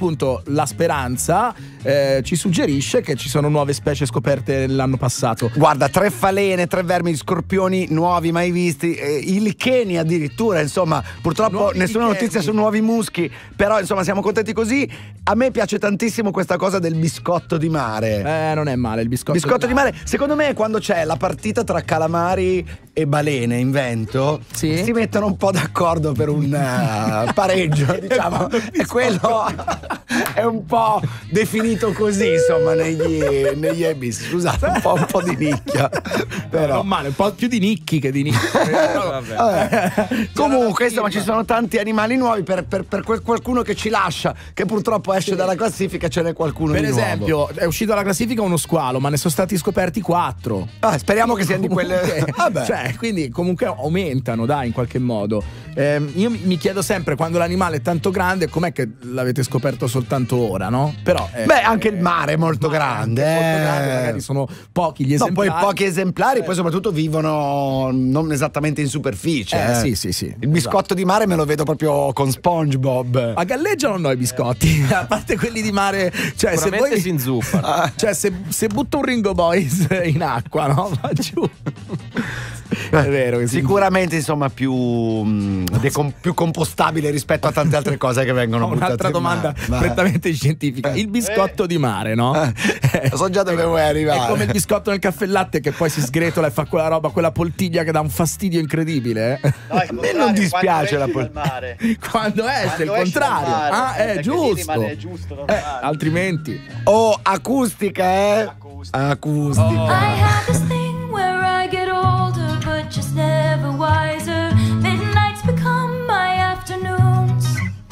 appunto la Speranza eh, ci suggerisce che ci sono nuove specie scoperte l'anno passato. Guarda, tre falene, tre vermi scorpioni nuovi mai visti, eh, i licheni addirittura, insomma, purtroppo nuovi nessuna licheni. Notizia su nuovi muschi, però insomma siamo contenti così. A me piace tantissimo questa cosa del biscotto di mare. Eh, non è male il biscotto, biscotto di mare. Di mare. Secondo me quando c'è la partita tra calamari e balene in vento, sì? si mettono un po' d'accordo per un uh, pareggio, diciamo. E quello è un po' definito così, insomma, negli, negli ebis. Scusate, un po', un po' di nicchia. Però non male, un po' più di nicchi che di nicchi. Vabbè. Vabbè. Comunque, insomma, ci sono tanti animali nuovi per, per, per quel qualcuno che ci lascia, che purtroppo esce sì. dalla classifica, ce n'è qualcuno per di esempio, nuovo. È uscito dalla classifica uno squalo, ma ne sono stati scoperti quattro. Ah, speriamo che siano di quelle. Vabbè. Cioè, quindi comunque aumentano, dai, in qualche modo. Eh, io mi chiedo sempre, quando l'animale è tanto grande, com'è che l'avete scoperto soltanto ora, no? Però eh, beh, anche il mare è molto il mare grande, è molto eh. grande, magari sono pochi gli esemplari. No, poi pochi esemplari, eh. poi soprattutto vivono non esattamente in superficie. Eh, eh. sì, sì, sì. Il biscotto esatto. di mare me lo vedo proprio con SpongeBob. Ma galleggiano o no i biscotti? A parte quelli di mare, cioè se voi si inzuppano. Cioè se, se butto un Ringo Boys in acqua, no? Va giù. È vero che sicuramente insomma più, mh, decom- più compostabile rispetto a tante altre cose che vengono buttate. Un'altra domanda ma... prettamente scientifica. Il biscotto eh. di mare, no? Eh. So già dove vuoi arrivare. È come il biscotto nel caffè e latte che poi si sgretola e fa quella roba, quella poltiglia che dà un fastidio incredibile. Eh? No, a me non dispiace la poltiglia. Quando esce, il contrario. Mare, ah, è, è giusto. È giusto eh, altrimenti. Oh, acustica, eh? Acustica. Acustica. Oh. I have this thing where I get older, but just never wiser. Midnights become my afternoons.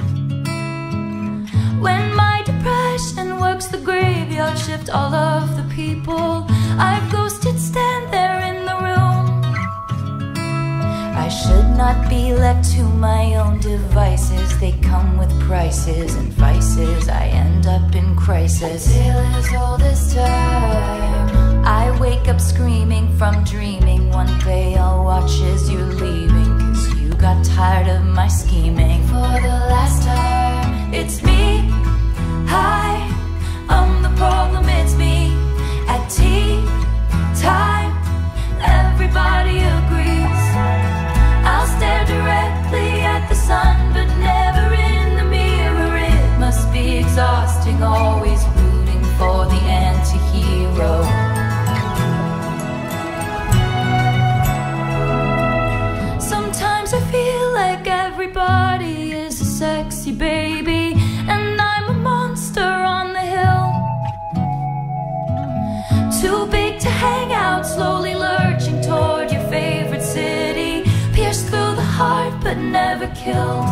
When my depression works the graveyard shift, all of the people I've ghosted stand there in the room. I should not be left to my own devices. They come with prices and vices. I end up in crisis. A tale as old as time. I wake up screaming from dreaming. One day I'll watch as you're leaving, 'cause you got tired of my scheming. For the last time, it's me. Hi, I'm the problem, it's me. At tea time, everybody agrees. I'll stare directly at the sun, but never in the mirror. It must be exhausting, always rooting for the anti-hero. Sometimes I feel like everybody is a sexy baby, and I'm a monster on the hill. Too big to hang out, slowly lurching toward your favorite city. Pierced through the heart, but never killed.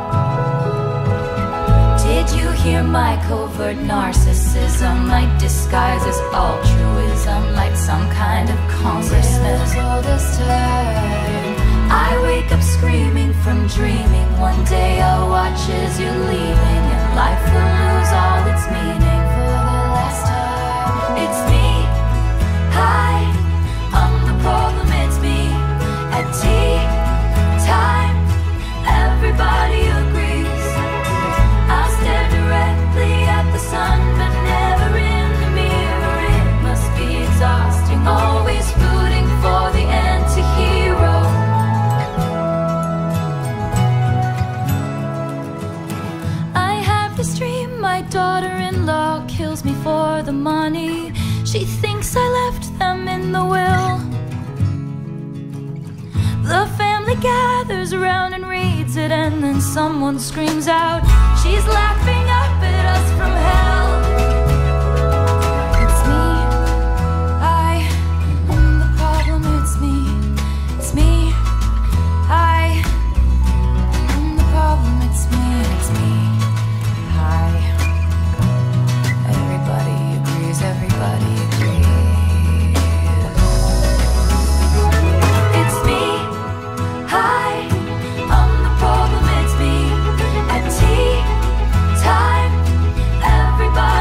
Did you hear my covert narcissism? My disguise is altruism, like some kind of congressman. All this time, I wake up screaming from dreaming. One day I'll watch as you're leaving, and life will lose all its meaning. For the last time, it's me. Hi, I'm the problem, it's me. At tea time, everybody agrees. I'll stare directly at the sun, but never in the mirror. It must be exhausting, always rooting for the anti-hero. I have this dream, my daughter-in-law kills me for the money. She thinks I left them in the will. The family gathers around and reads it, and then someone screams out, she's laughing up at us from hell. It's me, I am the problem, it's me. It's me, I am the problem, it's me, it's me. Hi, everybody agrees, everybody agrees. It's me. Hi, I'm the problem, it's me. At tea time, everybody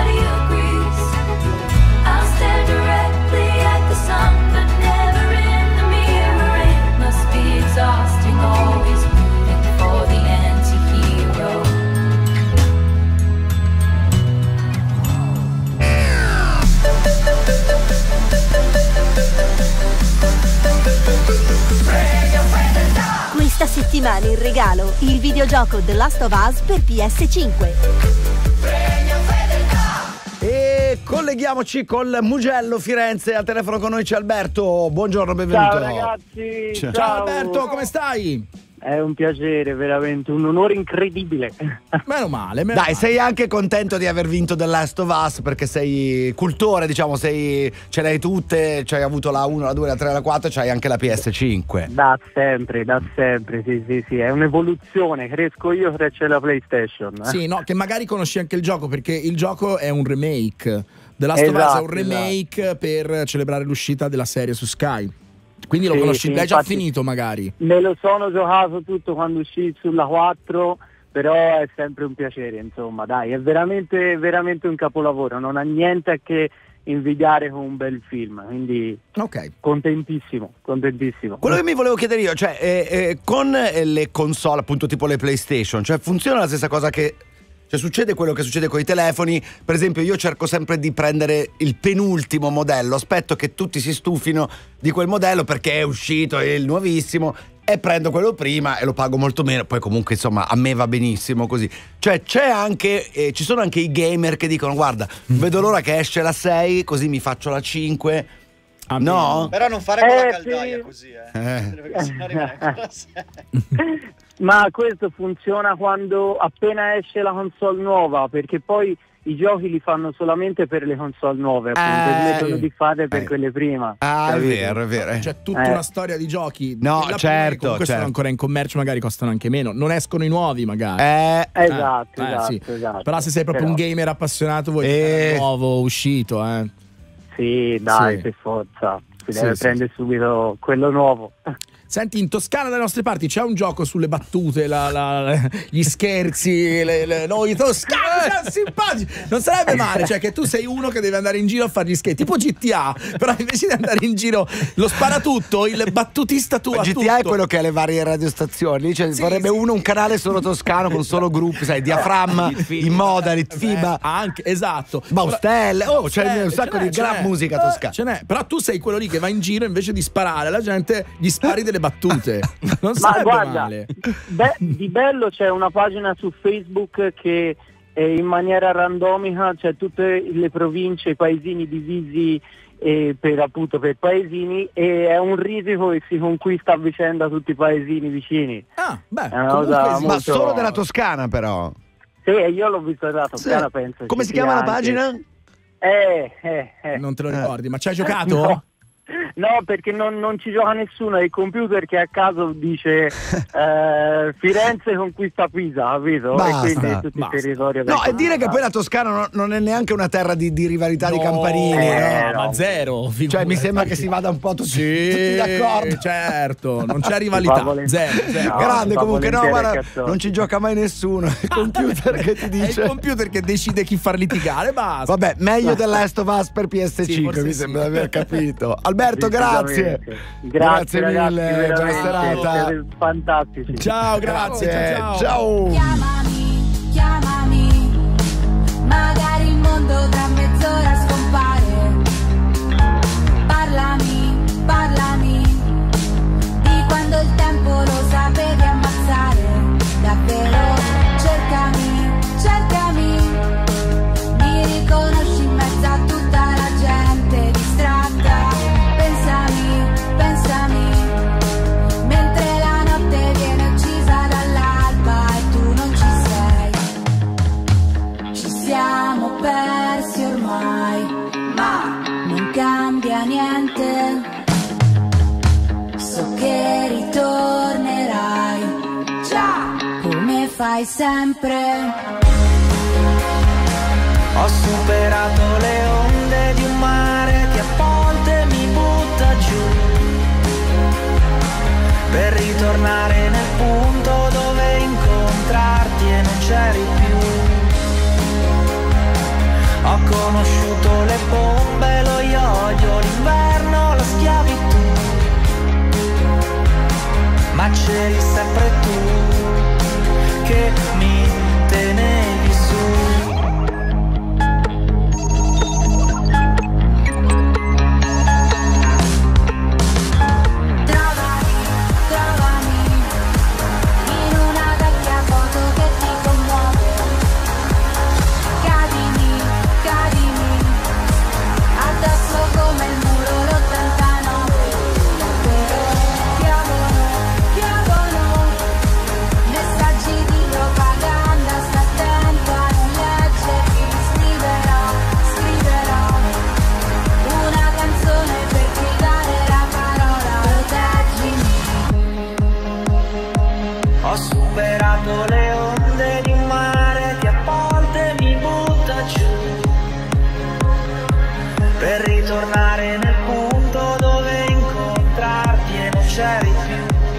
Questa settimana in regalo il videogioco The Last of Us per P S cinque. E colleghiamoci col Mugello Firenze. Al telefono con noi c'è Alberto. Buongiorno, benvenuto. Ciao ragazzi. Ciao. Ciao Alberto, come stai? È un piacere, veramente, un onore incredibile. Meno male, meno Dai, male. sei anche contento di aver vinto The Last of Us perché sei cultore, diciamo, sei, ce l'hai tutte, c'hai avuto la uno, la due, la tre, la quattro, c'hai anche la P S cinque. Da sempre, da sempre, sì, sì, sì, è un'evoluzione, cresco io se c'è la PlayStation. eh. Sì, no, che magari conosci anche il gioco, perché il gioco è un remake. The Last of Us Esatto, è un remake per celebrare l'uscita della serie su Sky. Quindi lo Sì, conosci, sì, l'hai già infatti finito magari. Me lo sono giocato tutto quando uscì sulla quattro, però è sempre un piacere, insomma, dai, è veramente, veramente un capolavoro, non ha niente a che invidiare con un bel film, quindi Ok. contentissimo, contentissimo. Quello che mi volevo chiedere io, cioè, eh, eh, con eh, le console, appunto, tipo le PlayStation, cioè funziona la stessa cosa che... Cioè succede quello che succede con i telefoni. Per esempio io cerco sempre di prendere il penultimo modello, aspetto che tutti si stufino di quel modello perché è uscito, è il nuovissimo, e prendo quello prima e lo pago molto meno. Poi comunque insomma a me va benissimo così. Cioè c'è anche eh, ci sono anche i gamer che dicono guarda, vedo l'ora che esce la sei così mi faccio la cinque. No? Però non fare con la Eh, caldaia sì. così, eh. Eh. Perché sennò rimane con la sei. Ma questo funziona quando appena esce la console nuova, perché poi i giochi li fanno solamente per le console nuove, appunto, Eh, smettono di fare per eh. quelle prima. Ah, è capito? vero, è vero. C'è tutta Eh. una storia di giochi. No, Quella certo, prima che comunque certo. sono ancora in commercio, magari costano anche meno. Non escono i nuovi, magari. Eh, Esatto, Eh, esatto, sì. esatto. Però se sei proprio Però- un gamer appassionato, vuoi Eh. il nuovo uscito, eh. Sì, dai, Sì. per forza. Si Sì, deve sì. prendere subito quello nuovo. Senti, in Toscana dalle nostre parti c'è un gioco sulle battute, la- la- gli scherzi, le, le- noi toscani siamo simpatici. Non sarebbe male, cioè che tu sei uno che deve andare in giro a fare gli scherzi, tipo G T A, però invece di andare in giro lo sparatutto, il battutista tu a G T A tutto. è quello che ha le varie radiostazioni, cioè Sì, vorrebbe sì. uno un canale solo toscano con solo gruppi, sai, Diaframma, Immodalit, FIBA, Eh, anche, esatto. Baustelle, oh, c'è Baustelle, un sacco ce n'è, di gran ce n'è. musica Eh, toscana. Ce n'è, però tu sei quello lì che va in giro invece di sparare alla gente, gli spari delle battute. Non Ma sarebbe guarda, male. be- di bello c'è una pagina su Facebook che eh, in maniera randomica c'è tutte le province, i paesini divisi eh, per appunto per paesini, e è un risico che si conquista a vicenda tutti i paesini vicini. Ah, beh, È una Comunque, cosa ma molto- solo della Toscana però. Sì, io l'ho visto della Toscana, Sì. penso. Come ci si chiama sia la anche- pagina? Eh, eh, eh. Non te lo ricordi, ma ci hai giocato? No. No, perché non, non ci gioca nessuno, è il computer che a caso dice eh, Firenze conquista Pisa, capito? Basta, e quindi tutto basta. il territorio No, del- e dire che poi la Toscana non, non è neanche una terra di, di rivalità di No, camparini, eh, no? ma zero. Cioè figurati. mi sembra che si vada un po' tutti, Sì, tutti d'accordo. certo, non c'è Va rivalità, volen- zero, zero. No, Grande va comunque, no, volentieri guarda, a cazzone. non ci gioca mai nessuno. È il computer che ti È dice. il computer che decide chi far litigare, basta. Vabbè, meglio The Last of Us per P S cinque, Sì, forse mi sì. sembra di aver capito. Alberto, grazie. Grazie, Grazie ragazzi, mille, veramente, buona serata. siete fantastici. Ciao, grazie, Grazie, ciao, ciao. ciao. Chiamami, chiamami, magari il mondo tra mezz'ora scompare. Parlami, parlami, di quando il tempo lo sapevi ammazzare. Davvero, cercami, cercami, mi riconosci in mezzo a tutta la gente distratta. Pensami, pensami, mentre la notte viene uccisa dall'alba e tu non ci sei. Ci siamo persi ormai, ma non cambia niente. So che ritornerai, già, come fai sempre. Ho superato le onde di un mare che a volte mi butta giù, per ritornare nel punto dove incontrarti e non c'eri più. Ho conosciuto le bombe, lo iodio, l'inverno, la schiavitù, ma c'eri sempre tu che mi tenevi su. Trovami, trovami, sognato le onde di un mare che a volte mi butta giù, per ritornare nel punto dove incontrarti e non c'eri più.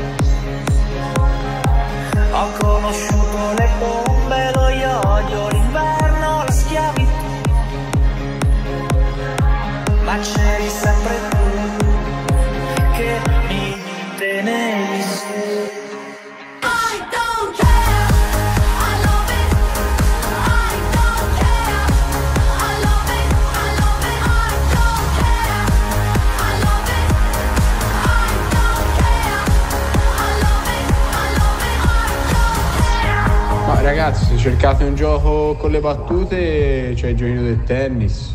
Ho conosciuto le bombe, lo iodio, l'inverno, la schiavitù, ma c'eri sempre tu che mi tenevi su. Ragazzi, se cercate un gioco con le battute, c'è il giochino del tennis.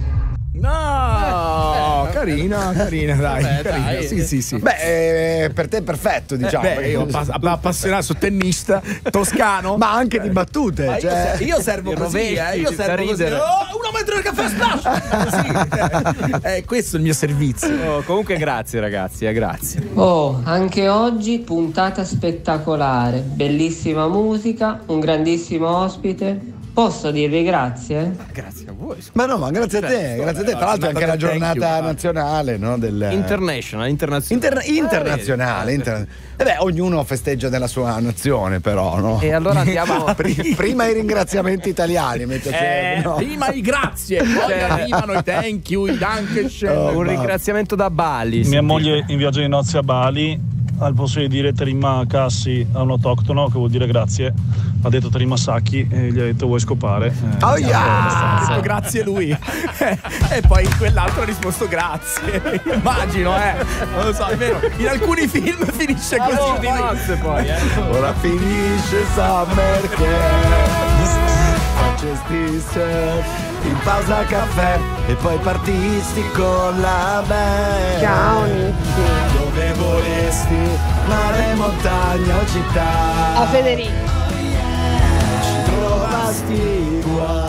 No, carina, carina, dai, Vabbè, carina. dai. Sì, sì, sì. Beh, eh, per te è perfetto, diciamo. Eh, beh, io pass- appassionato su tennista toscano, ma anche di battute. Ma cioè... io, io servo così, eh, io servo così. Oh, uno metro del caffè splash. È questo il mio servizio. Oh, comunque grazie ragazzi, eh, grazie. Oh, anche oggi puntata spettacolare, bellissima musica, un grandissimo ospite. Posso dirvi grazie? Grazie a voi. Ma no, ma grazie a te, grazie a te. Tra l'altro è anche la giornata nazionale, no? Del... International, internazionale. Inter- internazionale. Interna- e beh, ognuno festeggia nella sua nazione, però, no? E allora andiamo. Pri- prima i ringraziamenti italiani, mi piace, Eh, no? prima i grazie, poi Cioè- arrivano i thank you, i dankeschön. Oh, Un ma- ringraziamento da Bali. Mia sentite. moglie in viaggio di nozze a Bali, al posto di dire Terima Cassi a un autoctono, che vuol dire grazie, ha detto Terima Sacchi e gli ha detto vuoi scopare. Eh, Oh, yeah! Ha detto grazie lui. E poi quell'altro ha risposto grazie. Immagino, eh. Non lo so, è vero. In alcuni film finisce così. Allora, di nozze poi, eh. Ora finisce Summer Camp, facesti surf in pausa caffè e poi partisti con la band. Ciao Nicky. Dove vorresti, mare, montagna o città? A Federico. Ci trovasti qua,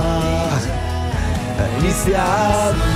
iniziamo.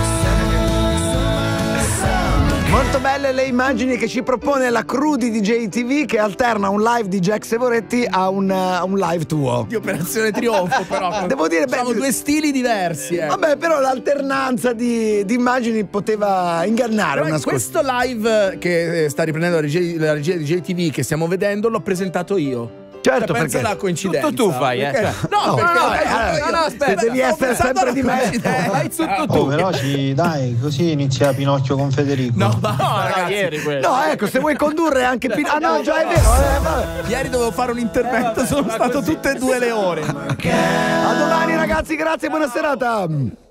Molto belle le immagini che ci propone la crew di D J T V, che alterna un live di Jack Savoretti a un, a un live tuo. Di Operazione Trionfo, però. Devo dire, beh, sono due stili diversi. Eh. Vabbè, però l'alternanza di, di immagini poteva ingannare Però una questo live che sta riprendendo la regia, la regia di D J T V che stiamo vedendo l'ho presentato io. Certo, cioè, pensa perché alla coincidenza. Tutto tu fai, eh. Perché- No, No, perché no, dai, eh, no, no, aspetta, devi stavo essere pensando sempre alla di me. coincidenza. Fai tutto tu. Oh, veloci, dai, così inizia Pinocchio con Federico. No, ma no, Era ragazzi. ieri quello. No, ecco, se vuoi condurre anche Pino. Ah no, già è vero. Eh, vabbè. Ieri dovevo fare un intervento, sono stato tutte e due le ore. A domani ragazzi, grazie, buona serata.